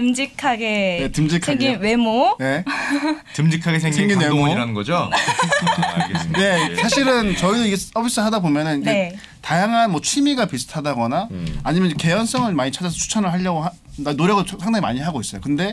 듬직하게, 네, 듬직하게요. 생긴 외모. 네. 듬직하게 생긴, 생긴 외모. 강동원이라는 거죠? 아, 알겠습니다. 네, 예. 사실은 저희도 이게 서비스 하다 보면은 이제 네. 다양한 뭐 취미가 비슷하다거나 음. 아니면 이제 개연성을 많이 찾아서 추천을 하려고 하, 나 노력을 상당히 많이 하고 있어요. 근데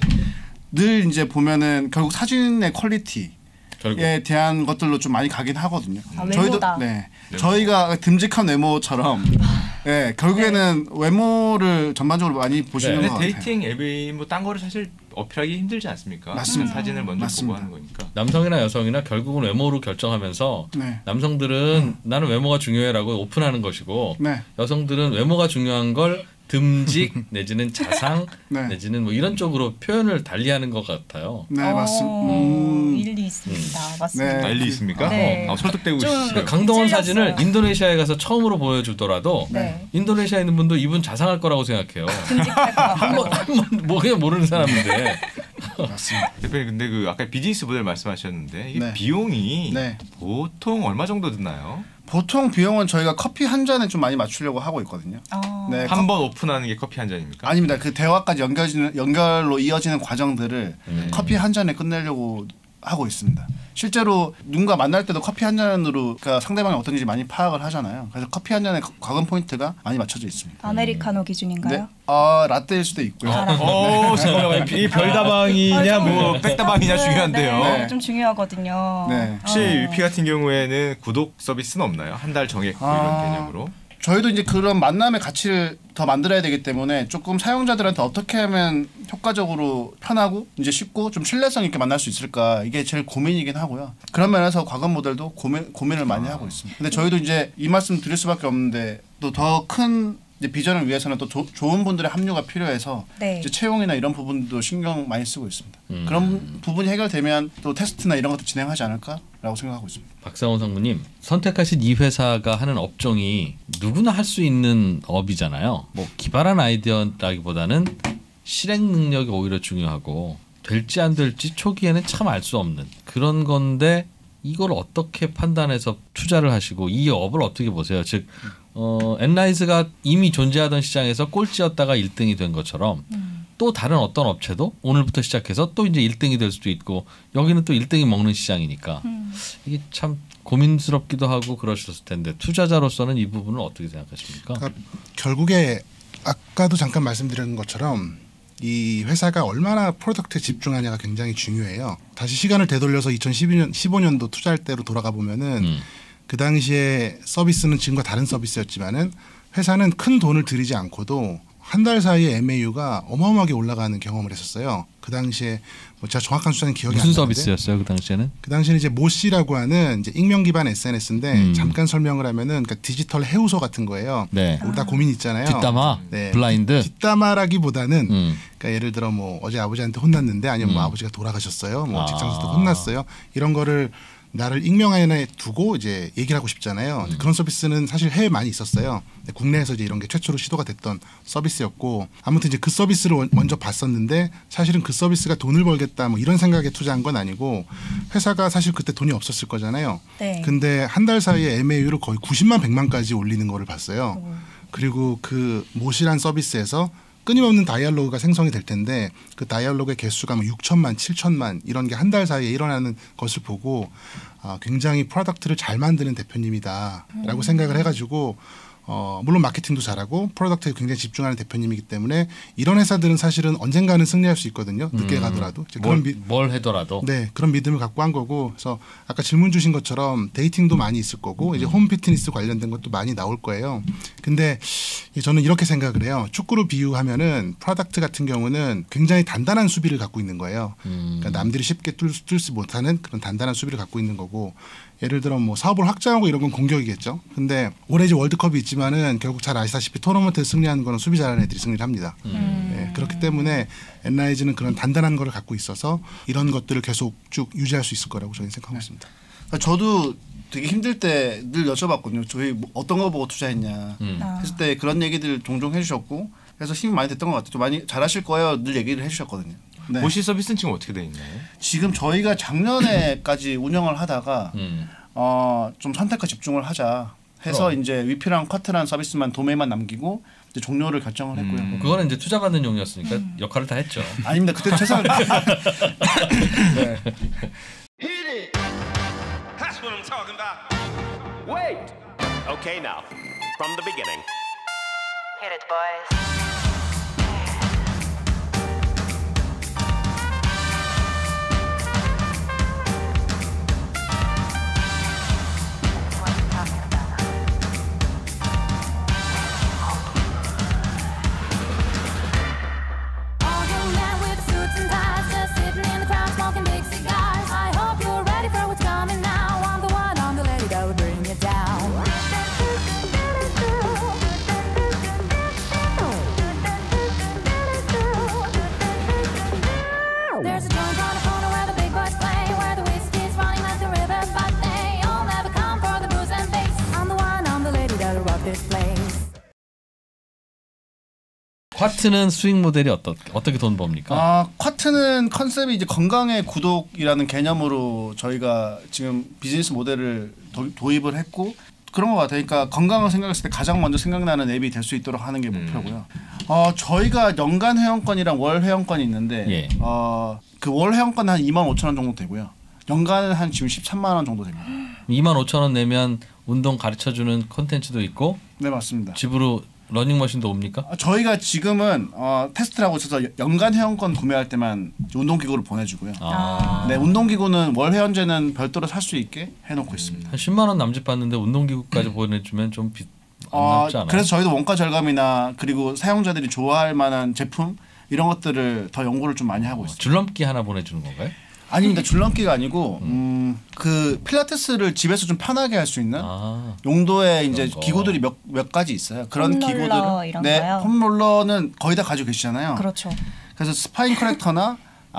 늘 이제 보면은 결국 사진의 퀄리티에 결국 대한 것들로 좀 많이 가긴 하거든요. 아, 저희도 외모다. 네, 네. 저희가 듬직한 외모처럼 네, 결국에는 외모를 전반적으로 많이 보시는 근데 것 같아요. 데이팅 앱이 뭐 딴 거를 사실 어필하기 힘들지 않습니까? 맞습니다. 사진을 먼저 맞습니다. 보고 하는 거니까. 남성이나 여성이나 결국은 외모로 결정하면서 네. 남성들은 나는 외모가 중요해라고 오픈하는 것이고 네. 여성들은 외모가 중요한 걸 듬직 내지는 자상 네. 내지는 뭐 이런 쪽으로 표현을 달리하는 것 같아요. 네, 어, 맞습니다. 음. 일리 있습니다. 맞습니다. 네. 난리 있습니까? 네. 아, 설득되고 좀- 있어요. 그러니까 강동원 찔렸어요. 사진을 인도네시아에 가서 처음으로 보여주더라도 네. 인도네시아에 있는 분도 이분 자상할 거라고 생각해요. 듬직할 것 같고. 한번 한번 뭐 그냥 모르는 사람인데 맞습니다. 대표님 근데 그 아까 비즈니스 모델 말씀하셨는데 이 네. 비용이 네. 보통 얼마 정도 드나요? 보통 비용은 저희가 커피 한 잔에 좀 많이 맞추려고 하고 있거든요. 어. 네, 한 번 오픈하는 게 커피 한 잔입니까? 아닙니다. 그 대화까지 연결지는 연결로 이어지는 과정들을 음. 커피 한 잔에 끝내려고 하고 있습니다. 실제로 누군가 만날 때도 커피 한 잔으로 그러니까 상대방이 어떤지 많이 파악을 하잖아요. 그래서 커피 한 잔에 과금 포인트가 많이 맞춰져 있습니다. 아메리카노 네, 기준인가요? 어, 라떼일 수도 있고요. 어, 잠깐만. 이 별다방이냐 뭐 백다방이냐 중요한데요. 네, 네. 좀 중요하거든요. 네. 혹시 어. 위피 같은 경우에는 구독 서비스는 없나요? 한 달 정액 뭐 아. 이런 개념으로? 저희도 이제 그런 만남의 가치를 더 만들어야 되기 때문에 조금 사용자들한테 어떻게 하면 효과적으로 편하고 이제 쉽고 좀 신뢰성 있게 만날 수 있을까 이게 제일 고민이긴 하고요. 그런 면에서 과금 모델도 고민 고민을 많이 하고 있습니다. 근데 저희도 이제 이 말씀 드릴 수밖에 없는데 또 더 큰 비전을 위해서는 또 조, 좋은 분들의 합류가 필요해서 네. 이제 채용이나 이런 부분도 신경 많이 쓰고 있습니다. 음. 그런 부분이 해결되면 또 테스트나 이런 것도 진행하지 않을까라고 생각하고 있습니다. 박상원 상무님 선택하신 이 회사가 하는 업종이 누구나 할 수 있는 업이잖아요. 뭐 기발한 아이디어라기보다는 실행 능력이 오히려 중요하고 될지 안 될지 초기에는 참 알 수 없는 그런 건데 이걸 어떻게 판단해서 투자를 하시고 이 업을 어떻게 보세요? 즉 어, 엔라이즈가 이미 존재하던 시장에서 꼴찌였다가 일 등이 된 것처럼 음. 또 다른 어떤 업체도 오늘부터 시작해서 또 이제 일 등이 될 수도 있고 여기는 또 일 등이 먹는 시장이니까 음. 이게 참 고민스럽기도 하고 그러셨을 텐데 투자자로서는 이 부분을 어떻게 생각하십니까? 그러니까 결국에 아까도 잠깐 말씀드린 것처럼 이 회사가 얼마나 프로덕트에 집중하냐가 굉장히 중요해요. 다시 시간을 되돌려서 이천십이 년, 십오 년도 투자할 때로 돌아가 보면은 음. 그 당시에 서비스는 지금과 다른 서비스였지만은 회사는 큰 돈을 들이지 않고도 한 달 사이에 엠에이유가 어마어마하게 올라가는 경험을 했었어요. 그 당시에 뭐 제가 정확한 숫자는 기억이 무슨 안 나는데 서비스였어요 그 당시에는? 그 당시에는 이제 모씨라고 하는 이제 익명 기반 에스엔에스인데 음. 잠깐 설명을 하면은 그러니까 디지털 해우소 같은 거예요. 네. 우리 다 고민 있잖아요. 뒷담화, 네. 블라인드. 뒷담화라기보다는 음. 그러니까 예를 들어 뭐 어제 아버지한테 혼났는데 아니면 뭐 음. 아버지가 돌아가셨어요. 뭐 아. 직장에서도 혼났어요. 이런 거를 나를 익명 안에 두고 이제 얘기를 하고 싶잖아요. 음. 그런 서비스는 사실 해외에 많이 있었어요. 근데 국내에서 이제 이런 게 최초로 시도가 됐던 서비스였고 아무튼 이제 그 서비스를 원- 먼저 봤었는데 사실은 그 서비스가 돈을 벌겠다 뭐 이런 생각에 투자한 건 아니고 회사가 사실 그때 돈이 없었을 거잖아요. 네. 근데 한 달 사이에 엠에이유를 거의 구십만 백만까지 올리는 거를 봤어요. 그리고 그 모시란 서비스에서 끊임없는 다이얼로그가 생성이 될 텐데 그 다이얼로그의 개수가 뭐 육천만, 칠천만 이런 게 한 달 사이에 일어나는 것을 보고 아, 굉장히 프로덕트를 잘 만드는 대표님이다라고 생각을 해가지고 어, 물론 마케팅도 잘하고 프로덕트에 굉장히 집중하는 대표님이기 때문에 이런 회사들은 사실은 언젠가는 승리할 수 있거든요. 늦게 음. 가더라도 이제 뭘, 그런 미, 뭘 해더라도 네, 그런 믿음을 갖고 한 거고, 그래서 아까 질문 주신 것처럼 데이팅도 많이 있을 거고, 이제 홈 피트니스 관련된 것도 많이 나올 거예요. 근데 저는 이렇게 생각을 해요. 축구로 비유하면은 프로덕트 같은 경우는 굉장히 단단한 수비를 갖고 있는 거예요. 음. 그러니까 남들이 쉽게 뚫, 뚫지 못하는 그런 단단한 수비를 갖고 있는 거고, 예를 들어 뭐 사업을 확장하고 이런 건 공격이겠죠. 근데 올해 이제 월드컵이 있지만은 결국 잘 아시다시피 토너먼트에 승리하는 거는 수비 잘하는 애들이 승리를 합니다. 음. 네, 그렇기 때문에 엔라이즈는 그런 단단한 거를 갖고 있어서 이런 것들을 계속 쭉 유지할 수 있을 거라고 저는 생각하고 있습니다. 저도 되게 힘들 때 늘 여쭤봤거든요. 저희 뭐 어떤 거 보고 투자했냐. 음. 아. 했을 때 그런 얘기들 종종 해주셨고 그래서 힘이 많이 됐던 것 같아요. 좀 많이 잘하실 거예요. 늘 얘기를 해주셨거든요. 네. 모시 서비스는 지금 어떻게 돼 있나요? 지금 저희가 작년에까지 운영을 하다가 음. 어, 좀 선택과 집중을 하자 해서 그럼. 이제 위피랑 쿼트라는 서비스만 도메인만 남기고 이제 종료를 결정을 했고요. 음. 그거는 이제 투자 받는 용이었으니까 음. 역할을 다 했죠. 아닙니다. 그때 최선을 네. That's what I'm talking about. Wait. Okay, now, from the beginning. Hit it, boys. 쿼트는 수익 모델이 어떻, 어떻게 돈 법니까? 아, 쿼트는 컨셉이 이제 건강의 구독이라는 개념으로 저희가 지금 비즈니스 모델을 도, 도입을 했고 그런 것 같아요. 그러니까 건강을 생각했을 때 가장 먼저 생각나는 앱이 될 수 있도록 하는 게 목표고요. 어, 저희가 연간 회원권이랑 월 회원권이 있는데 예. 어, 그 월 회원권은 한 이만 오천 원 정도 되고요. 연간은 한 지금 십삼만 원 정도 됩니다. 이만 오천 원 내면 운동 가르쳐주는 콘텐츠도 있고 네, 맞습니다. 집으로 러닝머신도 옵니까? 저희가 지금은 어, 테스트를 하고 있어서 연간 회원권 구매할 때만 운동기구를 보내주고요. 아. 네, 운동기구는 월 회원제는 별도로 살 수 있게 해놓고 있습니다. 한 십만 원 남짓 받는데 운동기구까지 보내주면 좀 비, 안 어, 남지 않아요? 그래서 저희도 원가 절감이나 그리고 사용자들이 좋아할 만한 제품 이런 것들을 더 연구를 좀 많이 하고 있습니다. 줄넘기 하나 보내주는 건가요? 아닙니다. 줄넘기가 아니고 음, 그 필라테스를 집에서 좀 편하게 할 수 있는 아. 용도의 이제 거. 기구들이 몇, 몇 가지 있어요. 그런 홈롤러 기구들을 이런 네, 거요? 홈롤러는 거의 다 가지고 계시잖아요. 그렇죠. 그래서 스파인 커렉터나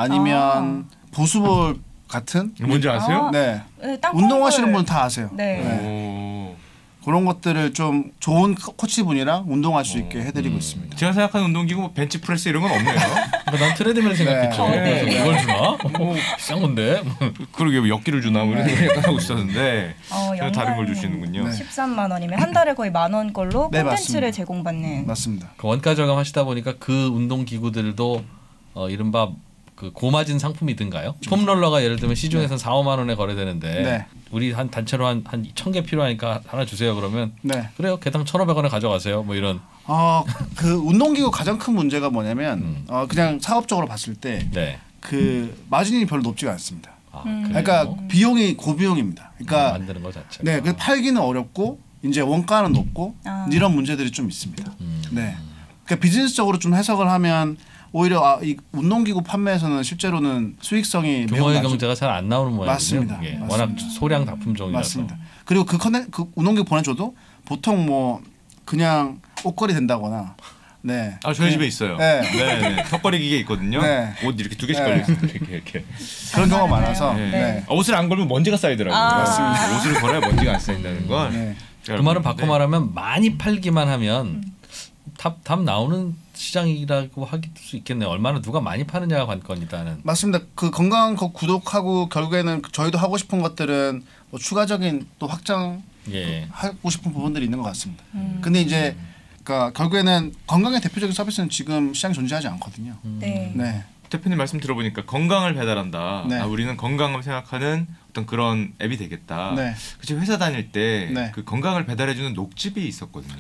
아니면 아. 보수볼 같은 뭔지 아세요? 아. 네. 네, 땅콩볼. 운동하시는 분 다 아세요. 네. 오. 그런 것들을 좀 좋은 코- 코치분이랑 운동할 수 있게 해드리고 있습니다. 제가 생각하는 운동기구 뭐 벤치프레스 이런 건 없네요. 그러니까 난 트레드밀 생각했죠. 네. 그래서 이걸 주나? 뭐 비싼 건데. 그러게 뭐 엿기를 주나 뭐 이런 생각하고 있었는데 어, 전혀 다른 걸 주시는군요. 네. 십삼만 원이면 한 달에 거의 만 원꼴로 네, 콘텐츠를 맞습니다. 제공받는. 맞습니다. 그 원가 절감하시다 보니까 그 운동 기구들도 어, 이른바 그 고마진 상품이든가요? 폼롤러가 예를 들면 시중에서는 사, 오만 원에 거래되는데 네. 우리 한 단체로 한 한 천 개 필요하니까 하나 주세요. 그러면 네. 그래요. 개당 천오백 원에 가져가세요. 뭐 이런. 어, 그 운동기구 가장 큰 문제가 뭐냐면 음. 어, 그냥 사업적으로 봤을 때 네. 그 마진이 별로 높지가 않습니다. 아, 음. 그래요? 그러니까 비용이 고비용입니다. 그러니까 만드는 거 자체가. 네, 그 팔기는 어렵고 이제 원가는 높고 아. 이런 문제들이 좀 있습니다. 음. 네. 그러니까 비즈니스적으로 좀 해석을 하면 오히려 아, 이 운동기구 판매에서는 실제로는 수익성이 매우 규모의 낮죠. 경제가 잘 안 나오는 모양이에요. 맞습니다. 예, 맞습니다. 워낙 소량 작품 종이라서. 맞습니다. 그리고 그 컨텐 그 운동기구 보내줘도 보통 뭐 그냥 옷걸이 된다거나 네. 아 저희 집에 있어요. 네. 네, 네. 턱걸이 기계 있거든요. 네. 옷 이렇게 두 개씩 네. 걸려 있어요. 이렇게 이렇게. 그런 경우가 많아서 네. 네. 아, 옷을 안 걸면 먼지가 쌓이더라고요. 아. 맞습니다. 옷을 걸어야 먼지가 안 쌓인다는 걸. 네. 제가 그 말은 알고 바꿔 있는데. 말하면 많이 팔기만 하면 답, 답 나오는 시장이라고 할 수 있겠네요. 얼마나 누가 많이 파느냐가 관건이다는. 맞습니다. 그 건강한 거 구독하고 결국에는 저희도 하고 싶은 것들은 뭐 추가적인 또 확장 예. 하고 싶은 부분들이 있는 것 같습니다. 근데 이제 그러니까 결국에는 건강의 대표적인 서비스는 지금 시장에 존재하지 않거든요. 네. 네. 대표님 말씀 들어보니까 건강을 배달한다. 네. 아, 우리는 건강을 생각하는 어떤 그런 앱이 되겠다. 네. 그치 회사 다닐 때 네. 그 건강을 배달해주는 녹즙이 있었거든요.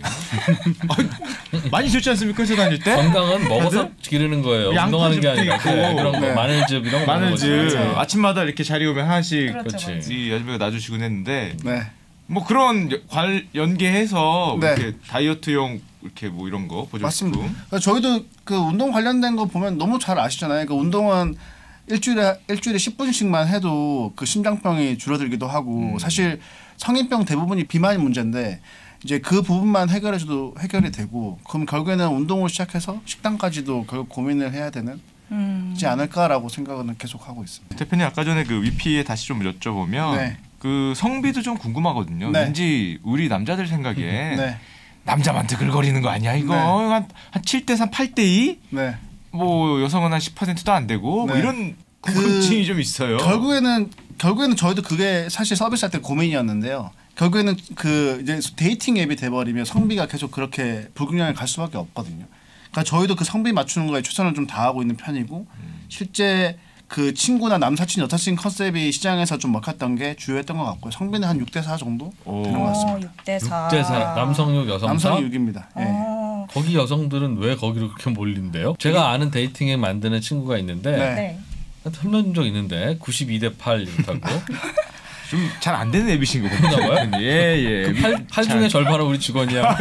아, 많이 좋지 않습니까 회사 다닐 때? 건강은 먹어서 다들? 기르는 거예요. 양파즙도 운동하는 게 아니라. 있고. 네, 그런 거 네. 마늘즙 이런 거 먹는 거죠. 마늘즙 그렇죠. 아침마다 이렇게 자리 오면 하나씩 그렇죠, 그렇지. 이 여자분이 놔주시곤 했는데 네. 뭐 그런 여- 관 연계해서 네. 이렇게 다이어트용 이렇게 뭐 이런 거 보조식품. 맞습니다. 그러니까 저희도 그 운동 관련된 거 보면 너무 잘 아시잖아요. 그 운동은 일주일에 일주일에 십 분씩만 해도 그 심장병이 줄어들기도 하고 음. 사실 성인병 대부분이 비만이 문제인데 이제 그 부분만 해결해줘도 해결이 되고 그럼 결국에는 운동을 시작해서 식단까지도 결국 고민을 해야 되는 음. 지 않을까라고 생각은 계속 하고 있습니다. 대표님 아까 전에 그 위피에 다시 좀 여쭤보면 네. 그 성비도 좀 궁금하거든요. 네. 왠지 우리 남자들 생각에 네. 남자만 드글거리는 거 아니야 이거? 네. 한, 한 칠 대 삼, 팔 대 이? 네. 뭐 여성은 한 십 퍼센트도 안 되고 네. 뭐 이런 궁금증이 좀 있어요. 결국에는 결국에는 저희도 그게 사실 서비스할 때 고민이었는데요. 결국에는 그 이제 데이팅 앱이 돼버리면 성비가 계속 그렇게 불균형에 갈 수밖에 없거든요. 그러니까 저희도 그 성비 맞추는 거에 최선을 좀 다하고 있는 편이고 음. 실제 그 친구나 남사친 여사친 컨셉이 시장에서 좀 먹혔던 게 주요했던 것 같고요. 성비는 한 육 대 사 정도 오. 되는 것 같습니다. 어, 육 대 사. 육 대 사 남성 육 여성 남성이 사? 육입니다. 예. 어. 거기 여성들은 왜 거기로 그렇게 몰린대요? 제가 아는 데이팅 앱 만드는 친구가 있는데 네. 네. 설문 적 있는데 구십이 대 팔 이렇다고. 좀 잘 안 되는 앱이신 거 그런가 봐요? 보죠. 예, 예. 팔, 팔 중에 절반은 우리 직원이야.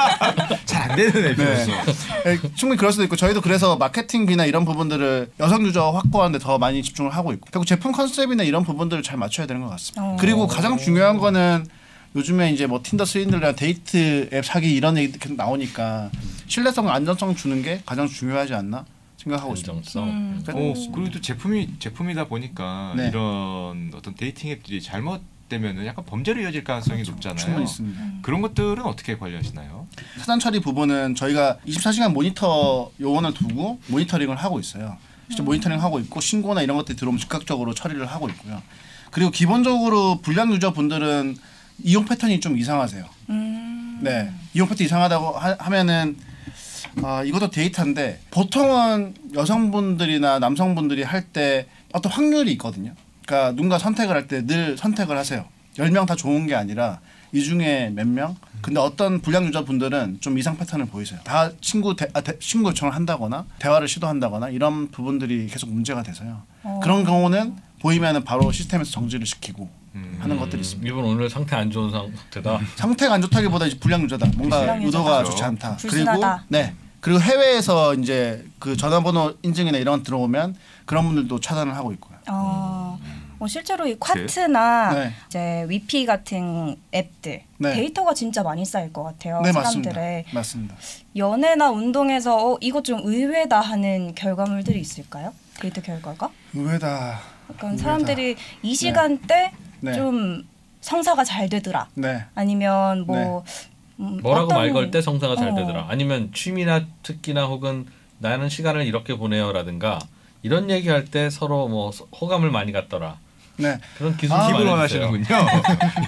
잘 안 되는 앱이었어. 네. 충분히 그럴 수도 있고 저희도 그래서 마케팅비나 이런 부분들을 여성 유저 확보하는 데 더 많이 집중을 하고 있고 결국 제품 컨셉이나 이런 부분들을 잘 맞춰야 되는 것 같습니다. 어. 그리고 가장 중요한 거는 요즘에 이제 뭐 틴더 스윈들이나 데이트 앱 사기 이런 얘기 계속 나오니까 신뢰성, 안전성 주는 게 가장 중요하지 않나 생각하고 있습니다. 안정성. 음. 어, 그리고 또 제품이 제품이다 보니까 네. 이런 어떤 데이팅 앱들이 잘못되면은 약간 범죄로 이어질 가능성이 높잖아요. 충분히 있습니다. 그런 것들은 어떻게 관리하시나요? 사전 처리 부분은 저희가 이십사 시간 모니터 요원을 두고 모니터링을 하고 있어요. 실제 모니터링 하고 있고 신고나 이런 것들이 들어오면 즉각적으로 처리를 하고 있고요. 그리고 기본적으로 불량 유저 분들은 이용 패턴이 좀 이상하세요. 음. 네, 이용 패턴 이상하다고 하, 하면은 아, 이것도 데이터인데 보통은 여성분들이나 남성분들이 할 때 어떤 확률이 있거든요. 그러니까 누군가 선택을 할 때 늘 선택을 하세요. 열 명 다 좋은 게 아니라 이 중에 몇 명? 근데 어떤 불량 유저분들은 좀 이상 패턴을 보이세요. 다 친구 대, 아, 대, 친구 요청을 한다거나 대화를 시도한다거나 이런 부분들이 계속 문제가 돼서요. 어. 그런 경우는 보이면은 바로 시스템에서 정지를 시키고 음. 하는 것들이 있습니다. 이분 오늘 상태 안 좋은 상태다. 상태가 안 좋다기보다 이제 불량 유저다. 뭔가 불량 의도가 유저다. 좋지 않다. 불순하다. 그리고 네. 그리고 해외에서 이제 그 전화번호 인증이나 이런 거 들어오면 그런 분들도 차단을 하고 있고요. 어, 뭐 실제로 이 콰트나 네. 이제 위피 같은 앱들 네. 데이터가 진짜 많이 쌓일 것 같아요. 네, 맞습니다. 사람들의 맞습니다. 연애나 운동에서 어, 이거 좀 의외다 하는 결과물들이 있을까요? 데이터 결과가? 의외다. 약간 의외다. 사람들이 이 시간대 네. 좀 성사가 잘 되더라. 네. 아니면 뭐 음, 뭐라고 어떤- 말 걸 때 성사가 잘 어. 되더라. 아니면 취미나 특기나 혹은 나는 시간을 이렇게 보내요라든가 이런 얘기할 때 서로 뭐 호감을 많이 갖더라. 네. 그런 기술 아, 팁을 팁을 원하시는군요. 원하시는군요.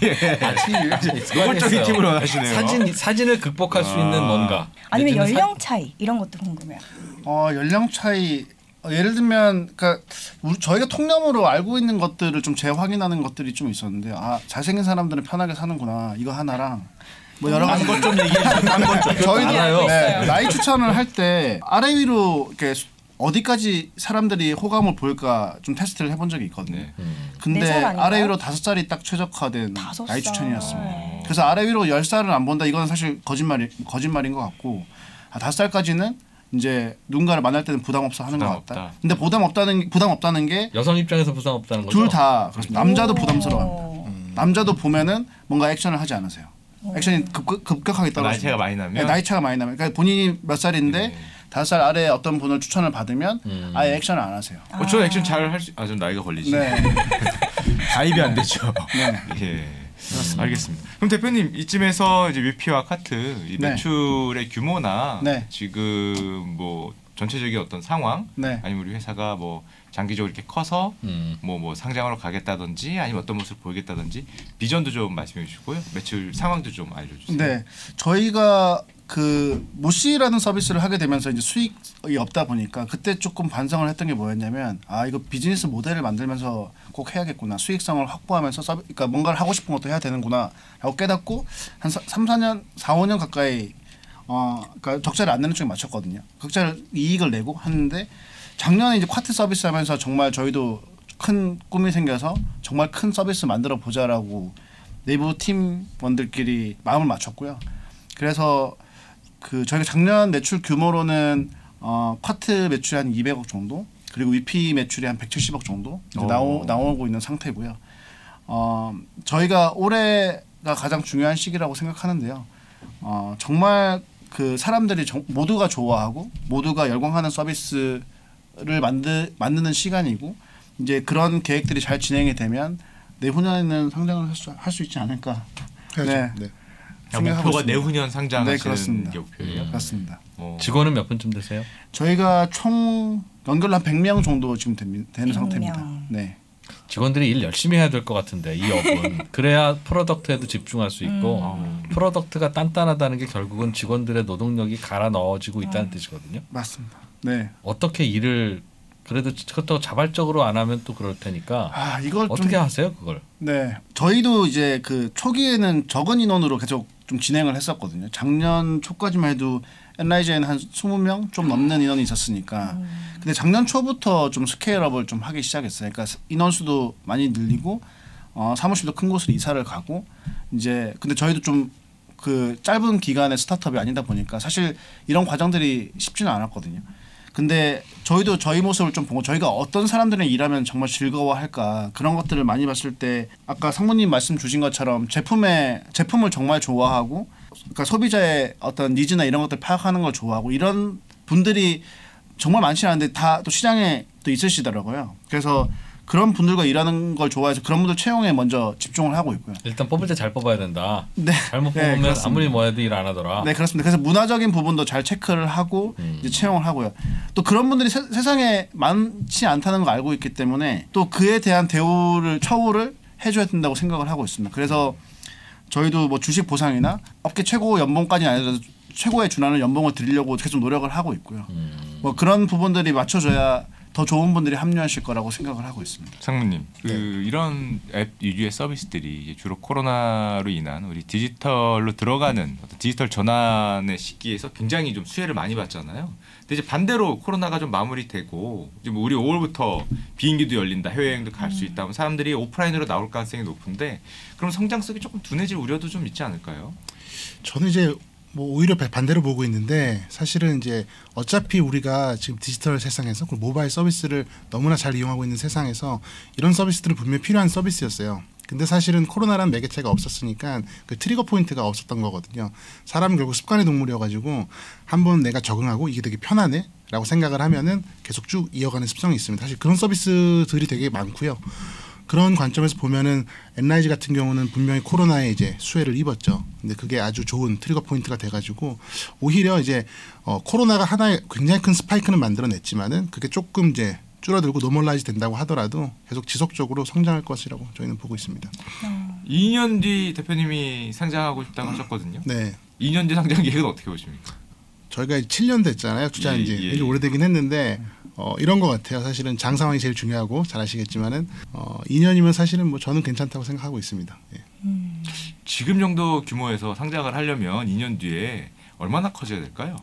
예. 노골적인 팁을 원하시네요. 사진 사진을 극복할 수 있는 아. 뭔가. 아니면 요즘은 연령 차이 이런 것도 궁금해요. 어, 연령 차이 어, 예를 들면 그러니까 우리, 저희가 통념으로 알고 있는 것들을 좀 재확인하는 것들이 좀 있었는데 아 잘생긴 사람들은 편하게 사는구나 이거 하나랑 뭐 여러 가지 좀 얘기해 주세요. 좀. 저희도 알아요. 네, 나이 추천을 할 때 아래 위로 이렇게 어디까지 사람들이 호감을 보일까 좀 테스트를 해본 적이 있거든요. 네. 근데 네 살 아닌가요? 아래 위로 다섯 살이 딱 최적화된 다섯 나이 살. 추천이었습니다. 그래서 아래 위로 열 살은 안 본다. 이건 사실 거짓말이 거짓말인 것 같고 아, 다섯 살까지는 이제 누군가를 만날 때는 부담 없어 하는 부담 것 같다. 없다. 근데 부담 없다는 부담 없다는 게 여성 입장에서 부담 없다는 거죠. 둘 다 그렇습니다. 남자도 오. 부담스러워합니다. 남자도 보면은 뭔가 액션을 하지 않으세요. 액션이 급, 급격하게 떨어집니다. 나이 차이가 많이 나면? 네, 나이 차가 많이 나면 그러니까 본인이 몇 살인데 네. 다섯 살 아래 어떤 분을 추천을 받으면 음. 아예 액션을 안 하세요. 어, 저 액션 잘 할 수. 아, 좀 나이가 걸리지. 네. 가입이 안 되죠. 네. 예. 알겠습니다. 그럼 대표님 이쯤에서 이제 위피와 카트 이 네. 매출의 규모나 네. 지금 뭐 전체적인 어떤 상황 네. 아니면 우리 회사가 뭐 장기적으로 이렇게 커서 음. 뭐 뭐 상장으로 가겠다든지 아니면 어떤 모습을 보이겠다든지 비전도 좀 말씀해 주시고요. 매출 상황도 좀 알려주세요. 네. 저희가 그 모씨라는 서비스를 하게 되면서 이제 수익이 없다 보니까 그때 조금 반성을 했던 게 뭐였냐면 아 이거 비즈니스 모델을 만들면서 꼭 해야겠구나 수익성을 확보하면서 서비, 그러니까 뭔가를 하고 싶은 것도 해야 되는구나라고 깨닫고 한 삼, 사 년, 사, 오 년 가까이 어 그러니까 적자를 안 내는 쪽에 맞췄거든요. 적자를 이익을 내고 하는데 작년에 이제 콰트 서비스 하면서 정말 저희도 큰 꿈이 생겨서 정말 큰 서비스 만들어 보자라고 내부 팀원들끼리 마음을 맞췄고요. 그래서 그 저희가 작년 매출 규모로는 어 콰트 매출이 한 이백억 정도 그리고 위피 매출이 한 백칠십억 정도 이제 나오, 나오고 있는 상태고요. 어 저희가 올해가 가장 중요한 시기라고 생각하는데요. 어 정말 그 사람들이 정, 모두가 좋아하고 모두가 열광하는 서비스를 만드 만드는 시간이고 이제 그런 계획들이 잘 진행이 되면 내후년에는 상장을 할 수 할 수 있지 않을까. 해야죠. 네. 네. 생각하고 목표가 있습니다. 내후년 상장하시는 네, 그렇습니다. 게 목표예요. 음. 그렇습니다. 어. 직원은 몇 분쯤 되세요? 저희가 총 연결로 한 백 명 정도 지금 됩니, 되는 백 명. 상태입니다. 네. 직원들이 일 열심히 해야 될 것 같은데 이 업은 그래야 프로덕트에도 집중할 수 있고 음. 프로덕트가 단단하다는 게 결국은 직원들의 노동력이 갈아 넣어지고 있다는 음. 뜻이거든요. 맞습니다. 네. 어떻게 일을 그래도 그것도 자발적으로 안 하면 또 그럴 테니까 아 이걸 어떻게 좀 하세요 그걸? 네. 저희도 이제 그 초기에는 적은 인원으로 계속 좀 진행을 했었거든요. 작년 초까지만 해도 엔라이즈에는 한 이십 명 좀 넘는 인원이 있었으니까. 근데 작년 초부터 좀 스케일업을 좀 하기 시작했어요. 그러니까 인원수도 많이 늘리고 어, 사무실도 큰 곳으로 이사를 가고 이제 근데 저희도 좀 그 짧은 기간의 스타트업이 아니다 보니까 사실 이런 과정들이 쉽지는 않았거든요. 근데 저희도 저희 모습을 좀 보고 저희가 어떤 사람들이랑 일하면 정말 즐거워할까 그런 것들을 많이 봤을 때 아까 상무님 말씀 주신 것처럼 제품의 제품을 정말 좋아하고 그러니까 소비자의 어떤 니즈나 이런 것들 파악하는 걸 좋아하고 이런 분들이 정말 많지 않은데 다 또 시장에 또 있으시더라고요. 그래서 그런 분들과 일하는 걸 좋아해서 그런 분들 채용에 먼저 집중을 하고 있고요. 일단 뽑을 때 잘 뽑아야 된다. 네. 잘못 네, 뽑으면 그렇습니다. 아무리 뭐 해도 일 안 하더라. 네 그렇습니다. 그래서 문화적인 부분도 잘 체크를 하고 음. 이제 채용을 하고요. 또 그런 분들이 세, 세상에 많지 않다는 걸 알고 있기 때문에 또 그에 대한 대우를 처우를 해줘야 된다고 생각을 하고 있습니다. 그래서 저희도 뭐 주식 보상이나 업계 최고 연봉까지는 아니더라도 최고에 준하는 연봉을 드리려고 계속 노력을 하고 있고요. 음. 뭐 그런 부분들이 맞춰져야 더 좋은 분들이 합류하실 거라고 생각을 하고 있습니다. 상무님, 그 네. 이런 앱 유주의 서비스들이 이제 주로 코로나로 인한 우리 디지털로 들어가는 어떤 디지털 전환의 시기에서 굉장히 좀 수혜를 많이 받잖아요. 근데 이제 반대로 코로나가 좀 마무리되고 이제 뭐 우리 오월부터 비행기도 열린다, 해외여행도 갈 수 있다 하면 사람들이 오프라인으로 나올 가능성이 높은데 그럼 성장성이 조금 둔해질 우려도 좀 있지 않을까요? 저는 이제 뭐 오히려 반대로 보고 있는데 사실은 이제 어차피 우리가 지금 디지털 세상에서 그 모바일 서비스를 너무나 잘 이용하고 있는 세상에서 이런 서비스들은 분명히 필요한 서비스였어요. 근데 사실은 코로나라는 매개체가 없었으니까 그 트리거 포인트가 없었던 거거든요. 사람은 결국 습관의 동물이어가지고 한번 내가 적응하고 이게 되게 편하네 라고 생각을 하면은 계속 쭉 이어가는 습성이 있습니다. 사실 그런 서비스들이 되게 많고요. 그런 관점에서 보면은 엔라이지 같은 경우는 분명히 코로나에 이제 수혜를 입었죠. 근데 그게 아주 좋은 트리거 포인트가 돼가지고 오히려 이제 어, 코로나가 하나의 굉장히 큰 스파이크는 만들어냈지만은 그게 조금 이제 줄어들고 노멀라이즈 된다고 하더라도 계속 지속적으로 성장할 것이라고 저희는 보고 있습니다. 이 년 뒤 대표님이 상장하고 싶다고 하셨거든요. 네. 이 년 뒤 상장 계획은 어떻게 보십니까? 저희가 칠 년 됐잖아요. 투자한 예, 지 예, 굉장히 예. 오래되긴 했는데 어, 이런 것 같아요. 사실은 장 상황이 제일 중요하고 잘 아시겠지만은 어, 이 년이면 사실은 뭐 저는 괜찮다고 생각하고 있습니다. 예. 지금 정도 규모에서 상장을 하려면 이 년 뒤에 얼마나 커져야 될까요?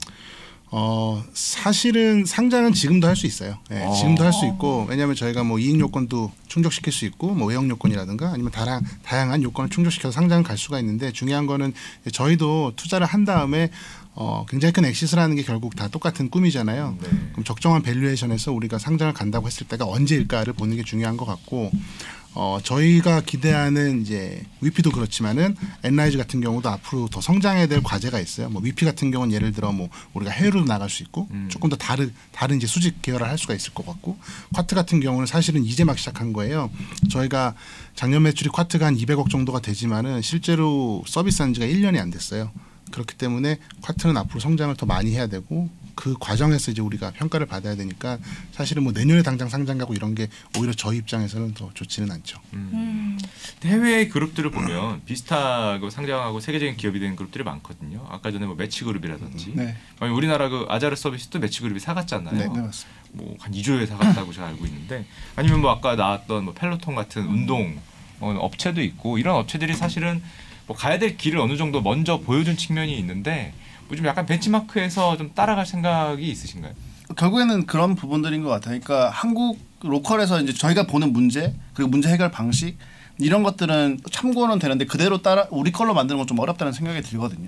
어 사실은 상장은 지금도 할 수 있어요. 예, 어. 지금도 할 수 있고 왜냐하면 저희가 뭐 이익 요건도 충족시킬 수 있고 뭐 외형 요건이라든가 아니면 다양 다양한 요건을 충족시켜서 상장을 갈 수가 있는데 중요한 거는 저희도 투자를 한 다음에 어 굉장히 큰 엑시스를 하는 게 결국 다 똑같은 꿈이잖아요. 네. 그럼 적정한 밸류에이션에서 우리가 상장을 간다고 했을 때가 언제일까를 보는 게 중요한 것 같고. 어 저희가 기대하는 이제 위피도 그렇지만은 엔라이즈 같은 경우도 앞으로 더 성장해야 될 과제가 있어요. 뭐 위피 같은 경우는 예를 들어 뭐 우리가 해외로도 나갈 수 있고 음. 조금 더 다른 다른 이제 수직 계열을 할 수가 있을 것 같고 쿼트 같은 경우는 사실은 이제 막 시작한 거예요. 저희가 작년 매출이 쿼트가 한 이백억 정도가 되지만은 실제로 서비스한 지가 일 년이 안 됐어요. 그렇기 때문에 쿼트는 앞으로 성장을 더 많이 해야 되고 그 과정에서 이제 우리가 평가를 받아야 되니까 사실은 뭐 내년에 당장 상장 가고 이런 게 오히려 저희 입장에서는 더 좋지는 않죠. 음. 해외 그룹들을 보면 비슷하고 상장하고 세계적인 기업이 된 그룹들이 많거든요. 아까 전에 뭐 매치그룹이라든지 네. 아니, 우리나라 그 아자르 서비스도 매치그룹이 사갔잖아요. 네, 네 맞습니다. 뭐 한 이 조에 사갔다고 제가 알고 있는데 아니면 뭐 아까 나왔던 뭐 펠로톤 같은 운동 어, 업체도 있고 이런 업체들이 사실은 뭐 가야 될 길을 어느 정도 먼저 보여준 측면이 있는데 뭐 좀 약간 벤치마크에서 좀 따라갈 생각이 있으신가요? 결국에는 그런 부분들인 것 같아요. 그러니까 한국 로컬에서 이제 저희가 보는 문제 그리고 문제 해결 방식 이런 것들은 참고는 되는데 그대로 따라 우리 걸로 만드는 건 좀 어렵다는 생각이 들거든요.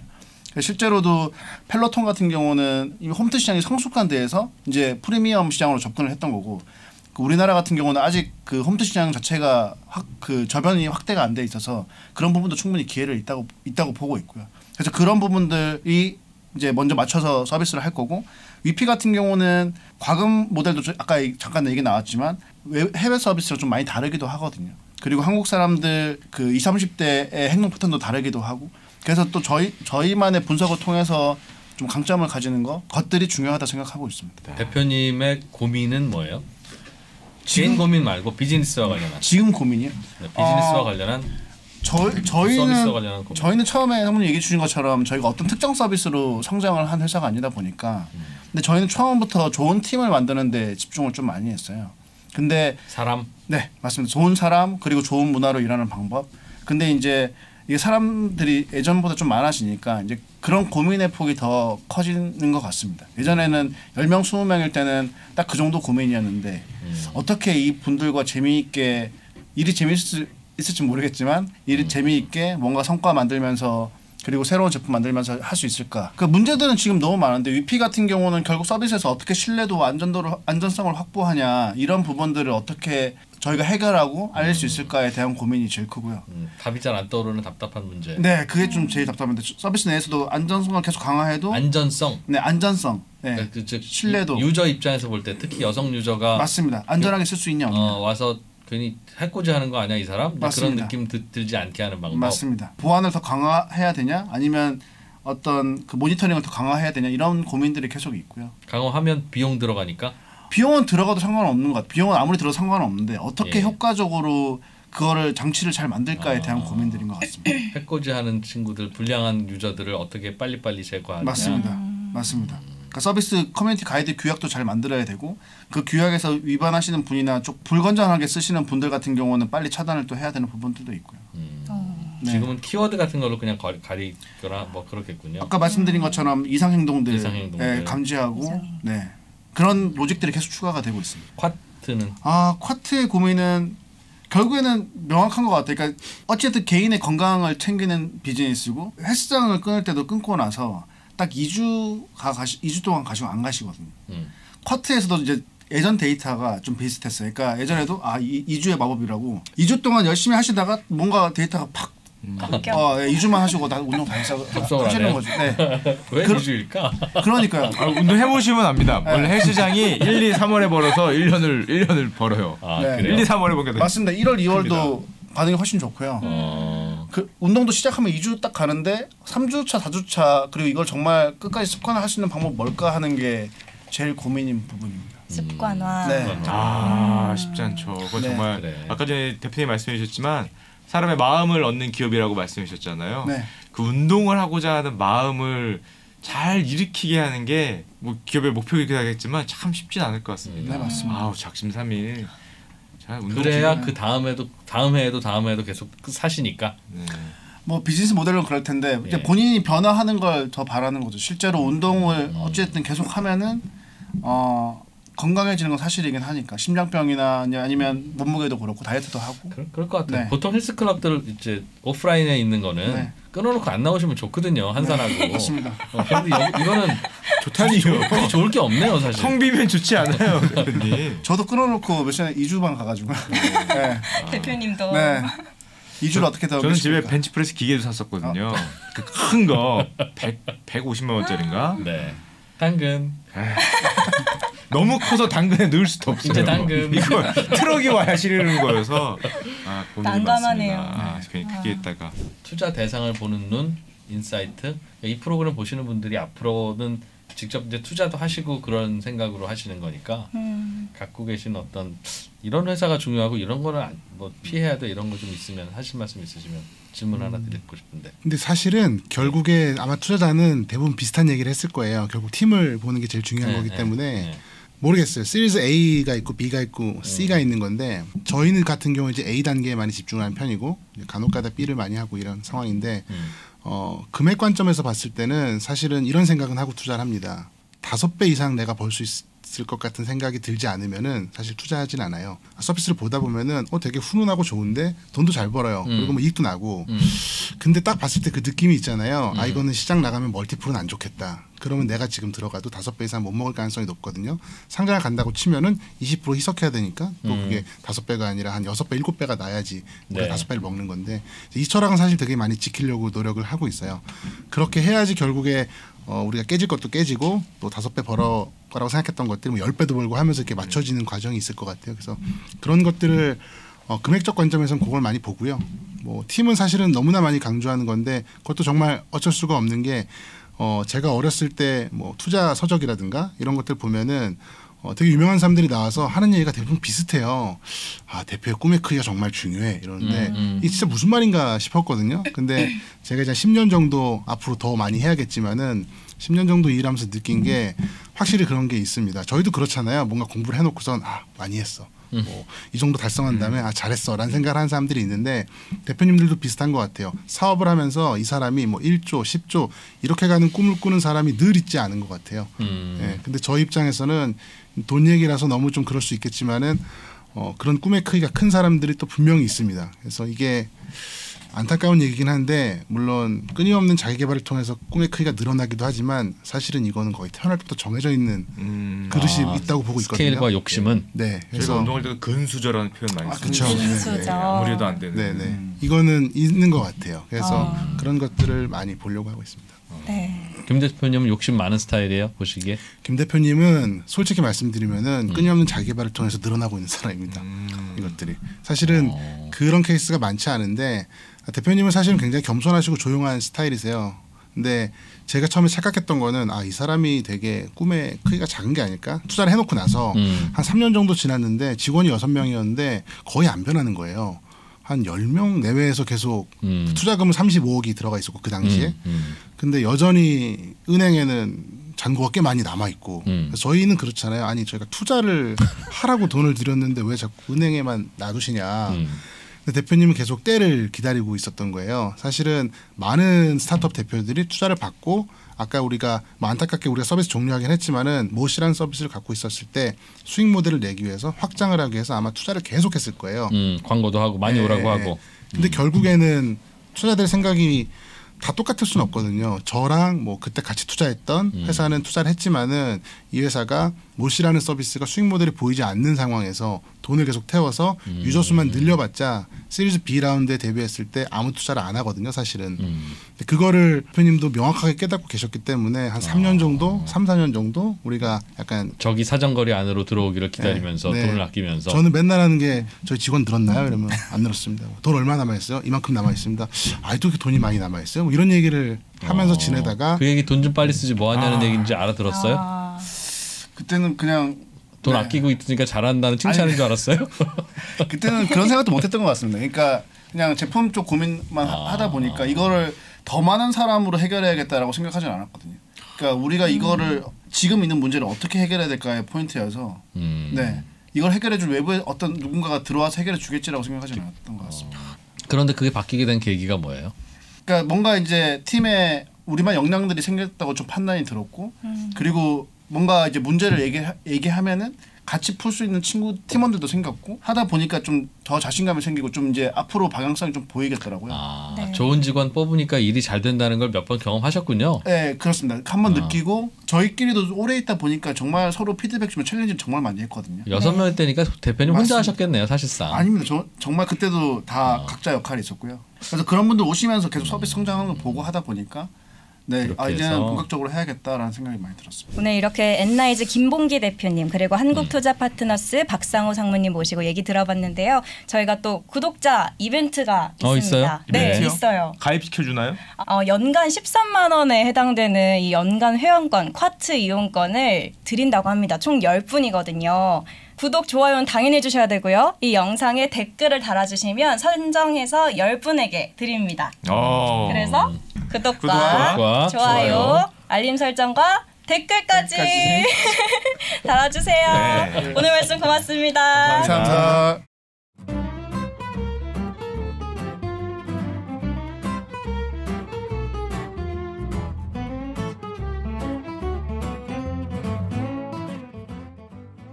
실제로도 펠로톤 같은 경우는 이 홈트 시장이 성숙한 데에서 이제 프리미엄 시장으로 접근을 했던 거고 그 우리나라 같은 경우는 아직 그 홈트 시장 자체가 확 그 저변이 확대가 안 돼 있어서 그런 부분도 충분히 기회를 있다고 있다고 보고 있고요. 그래서 그런 부분들이 이제 먼저 맞춰서 서비스를 할 거고 위피 같은 경우는 과금 모델도 아까 잠깐 얘기 나왔지만 해외 서비스랑 좀 많이 다르기도 하거든요. 그리고 한국 사람들 그 이십, 삼십 대의 행동 패턴도 다르기도 하고 그래서 또 저희 저희만의 분석을 통해서 좀 강점을 가지는 것 것들이 중요하다 생각하고 있습니다. 대표님의 고민은 뭐예요? 개인 고민 말고 비즈니스와 관련한. 지금 고민이요? 네, 비즈니스와 어, 관련한. 저 서비스와 저희는 관련한 고민. 저희는 처음에 한번 얘기해 주신 것처럼 저희가 어떤 특정 서비스로 성장을 한 회사가 아니다 보니까 음. 근데 저희는 처음부터 좋은 팀을 만드는데 집중을 좀 많이 했어요. 근데 사람. 네 맞습니다. 좋은 사람 그리고 좋은 문화로 일하는 방법. 근데 이제 이게 사람들이 예전보다 좀 많아지니까 이제 그런 고민의 폭이 더 커지는 것 같습니다. 예전에는 열 명, 스무 명일 때는 딱 그 정도 고민이었는데 음. 어떻게 이 분들과 재미있게 일이 재미있을 있을지 모르겠지만 일이 음. 재미있게 뭔가 성과 만들면서 그리고 새로운 제품 만들면서 할 수 있을까? 그 문제들은 지금 너무 많은데 위피 같은 경우는 결국 서비스에서 어떻게 신뢰도와 안전도를 안전성을 확보하냐 이런 부분들을 어떻게 저희가 해결하고 알릴 수 있을까에 대한 고민이 제일 크고요. 음, 답이 잘 안 떠오르는 답답한 문제. 네, 그게 좀 제일 답답한데 서비스 내에서도 안전성을 계속 강화해도 안전성. 네, 안전성, 네, 그러니까 그, 즉, 신뢰도 유저 입장에서 볼 때 특히 여성 유저가 맞습니다. 안전하게 쓸 수 있냐 없냐. 어, 와서 괜히 해코지 하는 거 아니야 이 사람? 그런 맞습니다. 느낌 드, 들지 않게 하는 방법. 맞습니다. 보안을 더 강화해야 되냐 아니면 어떤 그 모니터링을 더 강화해야 되냐 이런 고민들이 계속 있고요. 강화하면 비용 들어가니까. 비용은 들어가도 상관없는 것 같아요. 비용은 아무리 들어도 상관없는데 어떻게 예. 효과적으로 그거를 장치를 잘 만들까에 대한 아. 고민들인 것 같습니다. 해코지 하는 친구들 불량한 유저들을 어떻게 빨리빨리 제거하냐. 맞습니다. 맞습니다. 그러니까 서비스 커뮤니티 가이드 규약도 잘 만들어야 되고 그 규약에서 위반하시는 분이나 좀 불건전하게 쓰시는 분들 같은 경우는 빨리 차단을 또 해야 되는 부분들도 있고요. 음. 어. 네. 지금은 키워드 같은 걸로 그냥 거, 가리거나 뭐 그렇겠군요. 아까 말씀드린 것처럼 이상 행동들 이상 행동들. 예, 감지하고 이상. 네 그런 로직들이 계속 추가가 되고 있습니다. 쿼트는 아 쿼트의 고민은 결국에는 명확한 것 같아요. 그러니까 어쨌든 개인의 건강을 챙기는 비즈니스고 헬스장을 끊을 때도 끊고 나서 딱 이 주가 가시 이 주 동안 가시고 안 가시거든요. 음. 쿼트에서도 이제 예전 데이터가 좀 비슷했어요. 그러니까 예전에도 아 이 주의 마법이라고 이 주 동안 열심히 하시다가 뭔가 데이터가 팍 바뀌어. 어, 예, 이 주만 하시고 다 운동 다 해서 접속을 안 하시는 해요? 거죠. 네. 왜 그- 이 주일까? 그러니까요. 아, 운동 해보시면 압니다. 원래 헬스장이 일, 이, 삼월에 벌어서 일 년을 일 년을 벌어요. 아 네. 그래요? 일, 이, 삼월에 보게 돼. 맞습니다. 일월, 이월도 반응이 훨씬 좋고요. 어. 그 운동도 시작하면 이 주 딱 가는데 삼 주차, 사 주차 그리고 이걸 정말 끝까지 습관화할 수 있는 방법 뭘까 하는 게 제일 고민인 부분입니다. 습관화. 네. 아 쉽지 않죠. 그건 네. 정말 그래. 아까 전에 대표님 말씀해 주셨지만 사람의 마음을 얻는 기업이라고 말씀해 주셨잖아요. 네. 그 운동을 하고자 하는 마음을 잘 일으키게 하는 게 뭐 기업의 목표이긴 하겠지만 참 쉽진 않을 것 같습니다. 네, 맞습니다. 아우 작심삼일. 잘 운동 그래야 지금- 그 다음에도 다음 해에도 다음 해에도 계속 사시니까. 네. 뭐 비즈니스 모델은 그럴 텐데 이제 예. 본인이 변화하는 걸 더 바라는 거죠. 실제로 운동을 어쨌든 계속 하면은 어 건강해지는 건 사실이긴 하니까 심장병이나 아니- 아니면 몸무게도 그렇고 다이어트도 하고 그럴, 그럴 것 같아요. 네. 보통 헬스클럽들 이제 오프라인에 있는 거는 네. 끊어놓고 안 나오시면 좋거든요. 한산하고. 맞습니다. 어, 그런데 여기, 이거는 좋다니요. 그렇게 좋을 게 없네요, 사실. 성비면 좋지 않아요, 대표님. 저도 끊어놓고 몇 시간에 이 주만 가가지고 네. 대표님도 네. 이 주를 어떻게 더 저는 집에 미십니까? 벤치프레스 기계도 샀었거든요. 그 큰 거 백오십만 원짜리인가? 네. 당근. 너무 커서 당근에 넣을 수도 없어요. 이제 당근. 이거 트럭이 와야 실리는 거여서 아, 고민이 난감하네요. 많습니다. 아, 괜히 아. 크게 했다가 투자 대상을 보는 눈, 인사이트. 이 프로그램 보시는 분들이 앞으로는 직접 이제 투자도 하시고 그런 생각으로 하시는 거니까 음. 갖고 계신 어떤 이런 회사가 중요하고 이런 거는 안- 뭐 피해야 돼 이런 거 좀 있으면 하실 말씀 있으시면 질문 하나 드리고 싶은데. 근데 사실은 결국에 아마 투자자는 대부분 비슷한 얘기를 했을 거예요. 결국 팀을 보는 게 제일 중요한 네, 거기 네, 때문에 네. 모르겠어요. 시리즈 A가 있고 B가 있고 C가 있는 건데 저희는 같은 경우 이제 A 단계에 많이 집중하는 편이고 간혹가다 B를 많이 하고 이런 상황인데 음. 어, 금액 관점에서 봤을 때는 사실은 이런 생각은 하고 투자를 합니다. 다섯 배 이상 내가 벌 수 있을 것 같은 생각이 들지 않으면은 사실 투자하진 않아요. 서비스를 보다 보면은 어 되게 훈훈하고 좋은데 돈도 잘 벌어요. 음. 그리고 뭐 이익도 나고. 음. 근데 딱 봤을 때 그 느낌이 있잖아요. 아 음. 이거는 시장 나가면 멀티플은 안 좋겠다. 그러면 내가 지금 들어가도 다섯 배 이상 못 먹을 가능성이 높거든요. 상장을 간다고 치면은 이십 퍼센트 희석해야 되니까 또 음. 그게 다섯 배가 아니라 한 여섯 배, 일곱 배가 나야지 우리가 네. 다섯 배를 먹는 건데 이 철학은 사실 되게 많이 지키려고 노력을 하고 있어요. 그렇게 해야지 결국에 어, 우리가 깨질 것도 깨지고 또 다섯 배 벌어 거라고 생각했던 것들이 뭐 열 배도 벌고 하면서 이렇게 맞춰지는 과정이 있을 것 같아요. 그래서 그런 것들을 어, 금액적 관점에서는 그걸 많이 보고요. 뭐 팀은 사실은 너무나 많이 강조하는 건데 그것도 정말 어쩔 수가 없는 게 어, 제가 어렸을 때 뭐 투자 서적이라든가 이런 것들 보면은 어, 되게 유명한 사람들이 나와서 하는 얘기가 대부분 비슷해요. 아, 대표의 꿈의 크기가 정말 중요해 이러는데 음, 음. 이게 진짜 무슨 말인가 싶었거든요. 근데 제가 이제 십 년 정도 앞으로 더 많이 해야겠지만은 십 년 정도 일하면서 느낀 게 확실히 그런 게 있습니다. 저희도 그렇잖아요. 뭔가 공부를 해놓고선 아, 많이 했어. 뭐 이 정도 달성한 다음에 아, 잘했어라는 생각을 하는 사람들이 있는데 대표님들도 비슷한 것 같아요. 사업을 하면서 이 사람이 뭐 일 조, 십 조 이렇게 가는 꿈을 꾸는 사람이 늘 있지 않은 것 같아요. 음. 예, 근데 저희 입장에서는 돈 얘기라서 너무 좀 그럴 수 있겠지만은 어, 그런 꿈의 크기가 큰 사람들이 또 분명히 있습니다. 그래서 이게 안타까운 얘기긴 한데 물론 끊임없는 자기 개발을 통해서 꿈의 크기가 늘어나기도 하지만 사실은 이거는 거의 태어날 때부터 정해져 있는 음. 그릇이 아, 있다고 보고 있거든요. 스케일과 욕심은 네, 저희가 그래서 운동할 때도 근수저라는 표현 많이 아, 쓰죠. 그쵸. 근수저. 아무래도 안 되는. 네, 네. 음. 이거는 있는 것 같아요. 그래서 아. 그런 것들을 많이 보려고 하고 있습니다. 네. 김 대표님은 욕심 많은 스타일이에요 보시기에? 김 대표님은 솔직히 말씀드리면은 끊임없는 자기 개발을 통해서 늘어나고 있는 사람입니다. 음. 이것들이 사실은 어. 그런 케이스가 많지 않은데 대표님은 사실은 굉장히 겸손하시고 조용한 스타일이세요. 근데 제가 처음에 착각했던 거는 아, 이 사람이 되게 꿈의 크기가 작은 게 아닐까? 투자를 해놓고 나서 음. 한 삼 년 정도 지났는데 직원이 여섯 명이었는데 거의 안 변하는 거예요. 한 열 명 내외에서 계속 음. 투자금은 삼십오억이 들어가 있었고 그 당시에. 음, 음. 근데 여전히 은행에는 잔고가 꽤 많이 남아 있고 음. 저희는 그렇잖아요. 아니 저희가 투자를 하라고 돈을 들였는데 왜 자꾸 은행에만 놔두시냐. 음. 근데 대표님은 계속 때를 기다리고 있었던 거예요. 사실은 많은 스타트업 대표들이 투자를 받고 아까 우리가 뭐 안타깝게 우리가 서비스 종료하긴 했지만은 모시라는 서비스를 갖고 있었을 때 수익 모델을 내기 위해서 확장을 하기 위해서 아마 투자를 계속했을 거예요. 음, 광고도 하고 많이 네. 오라고 하고. 근데 음. 결국에는 투자될 생각이 다 똑같을 수는 없거든요. 저랑 뭐 그때 같이 투자했던 음. 회사는 투자를 했지만은 이 회사가 모시라는 서비스가 수익 모델이 보이지 않는 상황에서 돈을 계속 태워서 음. 유저 수만 늘려봤자 시리즈 B 라운드에 데뷔했을 때 아무 투자를 안 하거든요, 사실은. 음. 근데 그거를 대표님도 명확하게 깨닫고 계셨기 때문에 한 삼 년 정도, 삼, 사 년 정도 우리가 약간 저기 사정거리 안으로 들어오기를 기다리면서 네, 네. 돈을 아끼면서. 저는 맨날 하는 게 저희 직원 늘었나요? 이러면 안 늘었습니다. 돈 얼마 남아 있어요? 이만큼 남아 있습니다. 아직도 이렇게 돈이 많이 남아 있어요? 뭐 이런 얘기를 하면서 어, 지내다가 그 얘기 돈 좀 빨리 쓰지 뭐 하냐는 아. 얘기인지 알아들었어요? 아, 그때는 그냥 돈 네. 아끼고 있으니까 잘한다는 칭찬인 아니, 줄 알았어요? 그때는 그런 생각도 못했던 것 같습니다. 그러니까 그냥 제품 쪽 고민만 아. 하다 보니까 이거를 더 많은 사람으로 해결해야겠다라고 생각하진 않았거든요. 그러니까 우리가 이거를 지금 있는 문제를 어떻게 해결해야 될까의 포인트여서 음. 네 이걸 해결해줄 외부에 어떤 누군가가 들어와서 해결해 주겠지라고 생각하진 않았던 것 같습니다. 그런데 그게 바뀌게 된 계기가 뭐예요? 그러니까 뭔가 이제 팀에 우리만 역량들이 생겼다고 좀 판단이 들었고 음. 그리고 뭔가 이제 문제를 얘기 얘기하면은 같이 풀 수 있는 친구 팀원들도 생겼고 하다 보니까 좀 더 자신감이 생기고 좀 이제 앞으로 방향성이 좀 보이겠더라고요. 아, 네. 좋은 직원 뽑으니까 일이 잘 된다는 걸 몇 번 경험하셨군요. 네, 그렇습니다. 한번 아. 느끼고 저희끼리도 오래 있다 보니까 정말 서로 피드백 주면 챌린지를 정말 많이 했거든요. 여섯 명 때니까 대표님 혼자 맞습니다. 하셨겠네요, 사실상. 아닙니다. 저, 정말 그때도 다 어. 각자 역할이 있었고요. 그래서 그런 분들 오시면서 계속 서비스 성장하는 걸 보고 하다 보니까 네, 그렇게 아, 이제는 해서. 본격적으로 해야겠다라는 생각이 많이 들었습니다. 오늘 이렇게 엔라이즈 김봉기 대표님 그리고 한국투자파트너스 박상호 상무님 모시고 얘기 들어봤는데요. 저희가 또 구독자 이벤트가 어, 있습니다. 있어요? 네, 이벤트요? 있어요. 가입시켜주나요? 어, 연간 십삼만 원에 해당되는 이 연간 회원권, 쿼트 이용권을 드린다고 합니다. 총 열 분이거든요. 구독, 좋아요는 당연히 해주셔야 되고요. 이 영상에 댓글을 달아주시면 선정해서 열 분에게 드립니다. 어. 그래서 구독과, 구독과 좋아요, 좋아요, 알림 설정과 댓글까지 댓글까지. 달아주세요. 네. 오늘 말씀 고맙습니다. 감사합니다.